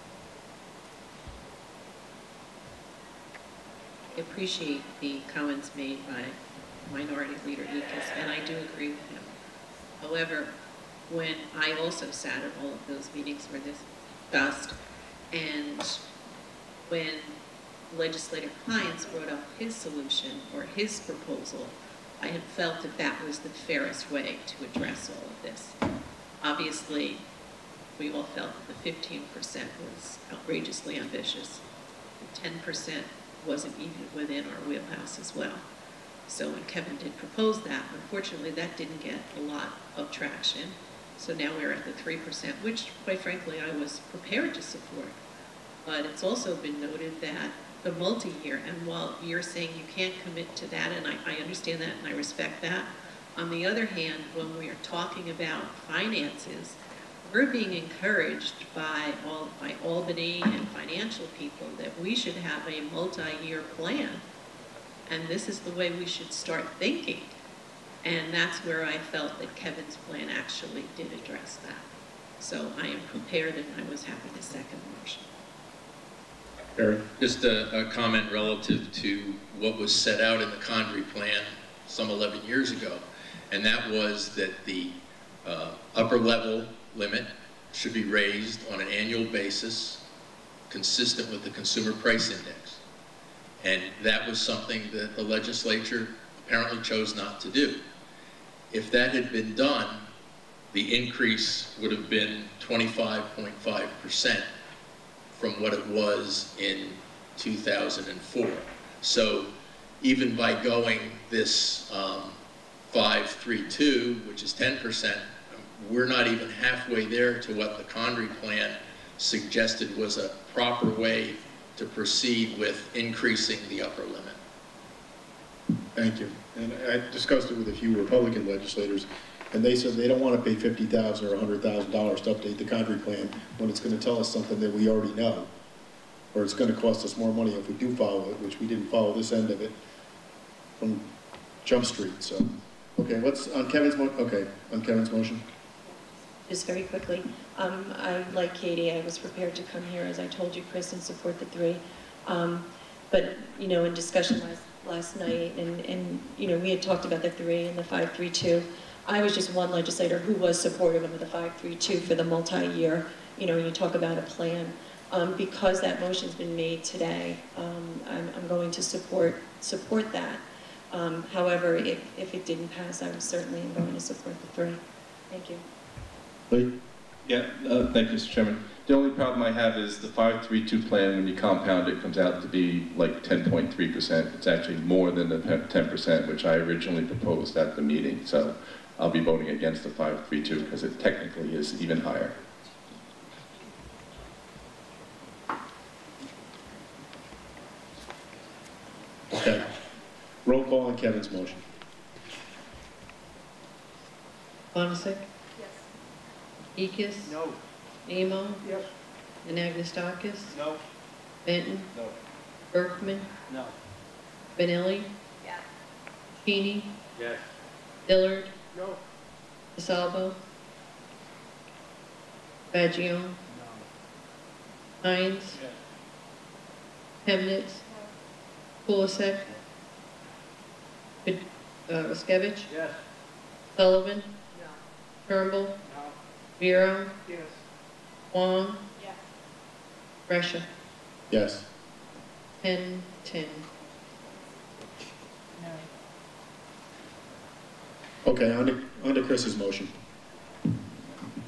I appreciate the comments made by Minority Leader Ekus, and I do agree with him. However, when I also sat at all of those meetings where this discussed, and when Legislator Hines brought up his solution or his proposal, I had felt that that was the fairest way to address all of this. Obviously, we all felt that the fifteen percent was outrageously ambitious. The ten percent wasn't even within our wheelhouse as well. So when Kevin did propose that, unfortunately that didn't get a lot of traction. So now we're at the three percent, which quite frankly I was prepared to support. But it's also been noted that the multi-year, and while you're saying you can't commit to that, and I, I understand that and I respect that, on the other hand, when we are talking about finances, we're being encouraged by, all, by Albany and financial people that we should have a multi-year plan. And this is the way we should start thinking. And that's where I felt that Kevin's plan actually did address that. So I am prepared and I was happy to second the motion. Barry? Just a, a comment relative to what was set out in the Condrey plan some eleven years ago. And that was that the uh, upper level limit should be raised on an annual basis consistent with the Consumer Price Index. And that was something that the legislature apparently chose not to do. If that had been done, the increase would have been twenty-five point five percent from what it was in two thousand four. So even by going this um, five three two, which is ten percent, we're not even halfway there to what the Condrey plan suggested was a proper way to proceed with increasing the upper limit. Thank you. And I discussed it with a few Republican legislators, and they said they don't want to pay fifty thousand dollars or one hundred thousand dollars to update the Condrey plan when it's going to tell us something that we already know, or it's going to cost us more money if we do follow it, which we didn't follow this end of it from Jump Street. So, okay, what's on Kevin's mo okay on Kevin's motion? Just very quickly, um, I, like Katie, I was prepared to come here, as I told you, Chris, and support the three. Um, but, you know, in discussion last, last night, and, and, you know, we had talked about the three and the five three two. I was just one legislator who was supportive of the five three two for the multi-year, you know, you talk about a plan. Um, because that motion's been made today, um, I'm, I'm going to support, support that. Um, however, if, if it didn't pass, I was certainly going to support the three. Thank you. Lee? Yeah, uh, thank you, Mister Chairman. The only problem I have is the five three two plan, when you compound it, comes out to be like ten point three percent. It's actually more than the ten percent, which I originally proposed at the meeting. So I'll be voting against the five three two because it technically is even higher. Okay. Roll call on Kevin's motion. Bonasek? Yes. Ekus? No. Amo? Yes. Anagnestakis? No. Benton? No. Berkman? No. Benelli? Yes. Keeney? Yes. Dillard? No. DeSalvo? Fagione? No. Hines? Yes. Chemnitz? Kulisek? Uh, Riskevich? Yes. Sullivan? No. Turnbull? No. Vero? Yes. Wong? Yes. Brescia? Yes. Ten, ten. Okay, on to, on to Chris's motion.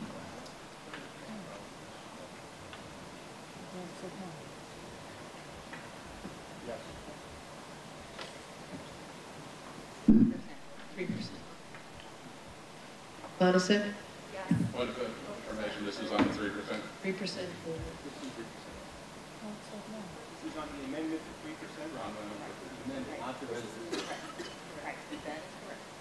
Three percent. Bonasek? Point of information, this is on the three percent. Three percent. This is on the amendment to three percent? Amendment, not the resolution. Right, that is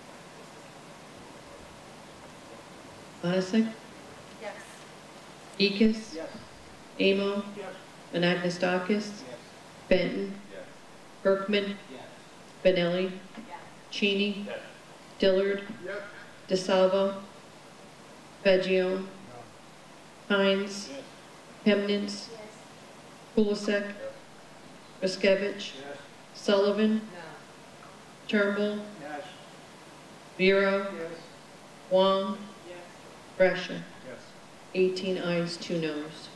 correct. Bonasek? Yes. Ekis? Yes. Amo? Yes. Anagnestakis? Yes. Benton? Yes. Berkman? Yes. Benelli? Yes. Cheney? Yes. Dillard? Yes. DeSalvo? Fagione? Hines? Yes. Hemnitz? Kulisek? Riskevich? Yes. Sullivan? Turnbull? Yes. Vero? Yes. Wong? Yes. Brescia? Yes. eighteen ayes, two noes.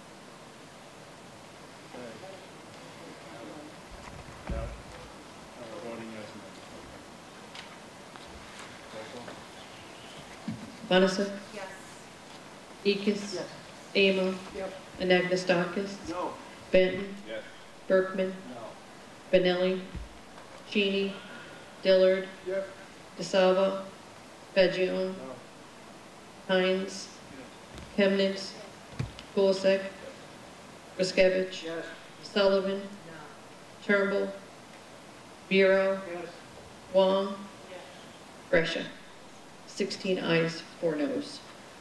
Bonasek? Yes. Ekis? Yes. Amo? Yep. Anagnestakis? No. Benton? Yes. Berkman? No. Benelli? Cheney? Dillard? Yes. DeSalvo? Fagione? No. Hines? Hemnitz? Kulisek? Riskevich? Yes. Sullivan? Turnbull? Vero? Yes. Wong? Brescia. sixteen ayes, four noes.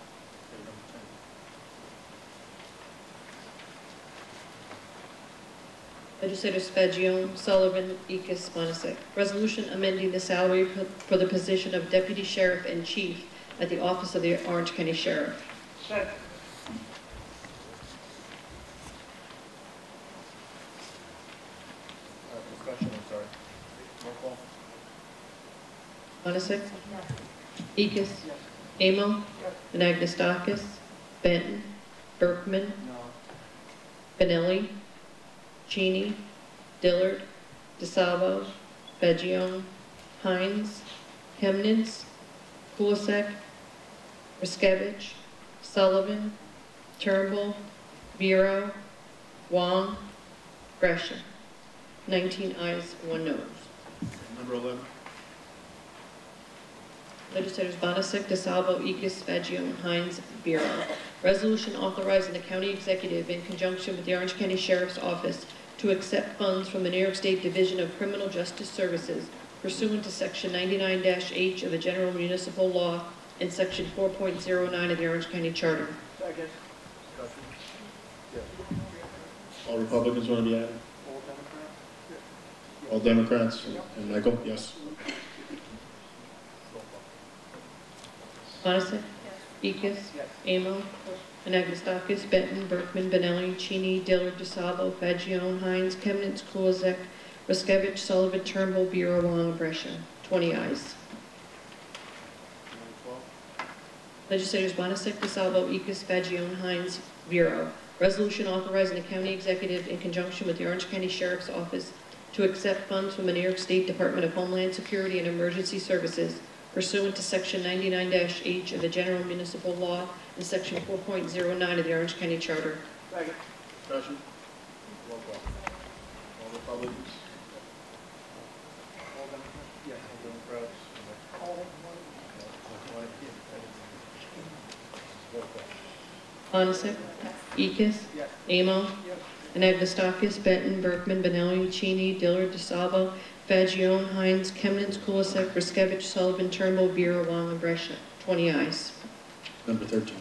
Legislators Fagione, Sullivan, Ekis, Bonasek. Resolution amending the salary for- for the position of Deputy Sheriff and Chief at the Office of the Orange County Sheriff. Second. Discussion, I'm sorry. Roll call. Bonasek? Ekis? Amo? Anagnestakis? Benton? Berkman? No. Benelli? Cheney? Dillard? DeSalvo? Fagione? Hines? Hemnitz? Kulisek? Riskevich? Sullivan? Turnbull? Vero? Wong? Brescia. nineteen ayes, one noes. Number eleven. Legislators Bonasek, DeSalvo, Ekis, Fagione, Hines, Bureau. Resolution authorizing the county executive in conjunction with the Orange County Sheriff's Office to accept funds from the New York State Division of Criminal Justice Services pursuant to Section ninety-nine H of the General Municipal Law and Section four point oh nine of the Orange County Charter. Second. Discussion. All Republicans want to be added? All Democrats? All Democrats? And Michael? Yes. Bonasek? Ekis? Amo? Anagnestakis? Benton? Berkman? Benelli? Cheney? Dillard? DeSalvo? Fagione? Hines? Chemnitz? Kulisek? Riskevich? Sullivan? Turnbull? Bureau? Wong? Brescia. twenty ayes. Legislators Bonasek, DeSalvo, Ekis, Fagione, Hines, Bureau. Resolution authorizing the county executive in conjunction with the Orange County Sheriff's Office to accept funds from the New York State Department of Homeland Security and Emergency Services pursuant to Section ninety-nine H of the General Municipal Law and Section four point oh nine of the Orange County Charter. Second. Discussion. Roll call. All Republicans? All Democrats? Yes. All Democrats? All. Roll call. Bonasek? Ekis? Yes. Amo? Yes. Anagnestakis? Benton? Berkman? Benelli? Cheney? Dillard? DeSalvo? Fagione? Hines? Chemnitz? Kulisek? Riskevich? Sullivan? Turnbull? Bureau? Wong? and Brescia. twenty ayes. Number thirteen.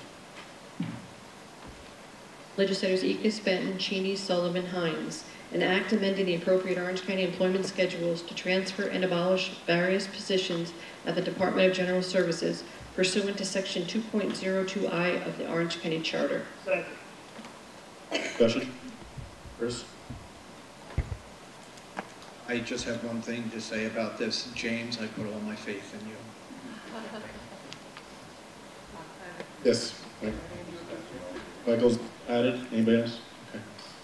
Legislators Ekis, Benton, Cheney, Sullivan, Hines. An act amending the appropriate Orange County employment schedules to transfer and abolish various positions at the Department of General Services pursuant to Section two point oh two I of the Orange County Charter. Second. Discussion. Chris? I just have one thing to say about this. James, I put all my faith in you. Yes. Mike. Michael's added. Anybody else? Okay.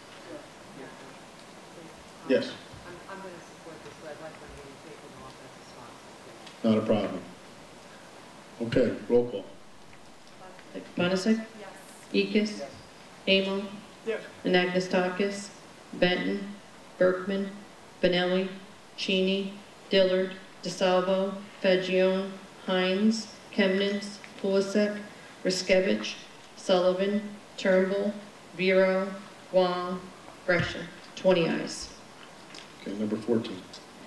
Yes. I'm, I'm going to support this, but I'd like my name taken off as a sponsor. Not a problem. Okay, roll call. Bonasek? Yes. Ekis? Amo? Yes. Anagnestakis? Benton? Berkman? Benelli? Cheney? Dillard? DeSalvo, Fagione, Hines, Chemnitz, Kulisek, Riskevich, Sullivan, Turnbull, Vero, Wong, Brescia. twenty ayes. Okay, number fourteen.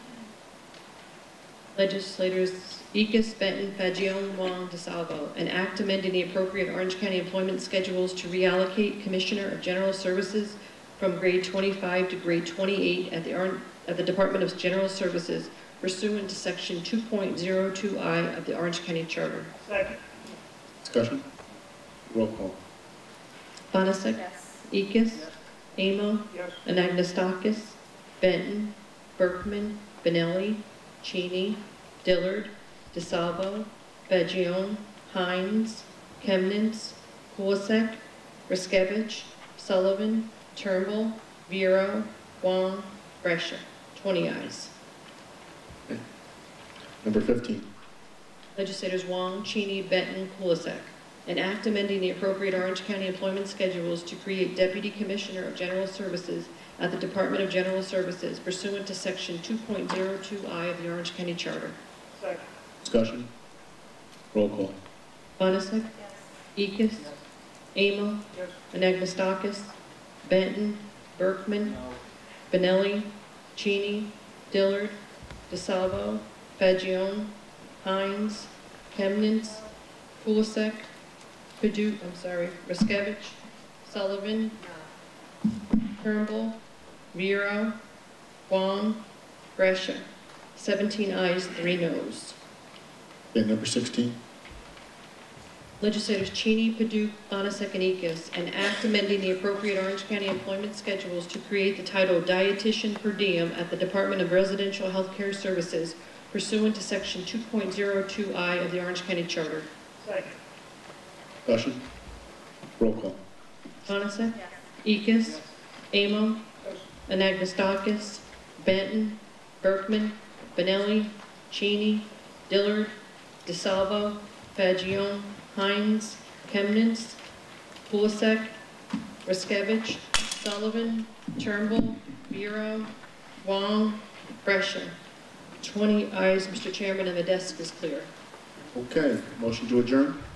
Legislators Ickes, Benton, Fagione, Wong, DeSalvo, an act amending the appropriate Orange County employment schedules to reallocate Commissioner of General Services from grade twenty-five to grade twenty-eight at the, Ar at the Department of General Services pursuant to section two point oh two I of the Orange County Charter. Second. Discussion? Roll call. Bonasek. Yes. Ickes. Yes. Amo. Yes. Anagnestakis. Benton. Berkman. Benelli. Cheney. Dillard. DeSalvo. Fagione. Hines. Chemnitz. Kulisek. Riskevich. Sullivan. Turnbull. Vero. Wong. Brescia. twenty ayes. Okay. Number fifteen. Legislators Wong, Cheney, Benton, Kulisek. An act amending the appropriate Orange County employment schedules to create Deputy Commissioner of General Services at the Department of General Services pursuant to section two point oh two I of the Orange County Charter. Second. Discussion? Roll call. Bonasek. Yes. Ickes. Amo. Yes. Anagnestakis. Benton. Berkman. Benelli. Cheney. Dillard. DeSalvo. Fagione. Hines. Chemnitz. Kulisek. Paduk, I'm sorry, Riskevich. Sullivan. Turnbull. Vero. Wong. Brescia. seventeen ayes, three noes. Okay, number sixteen. Legislators Cheney, Paduk, Bonasek, and Ickes, an act amending the appropriate Orange County employment schedules to create the title Dietitian Per Diem at the Department of Residential Health Care Services pursuant to section two point oh two I of the Orange County Charter. Second. Discussion? Roll call. Bonasek. Yes. Ickes. Amo. Anagnestakis. Benton. Berkman. Benelli. Cheney. Dillard. DeSalvo. Fagione. Hines. Chemnitz. Kulisek. Riskevich. Sullivan. Turnbull. Vero. Wong. Brescia. twenty ayes, Mister Chairman, and the desk is clear. Okay, motion to adjourn?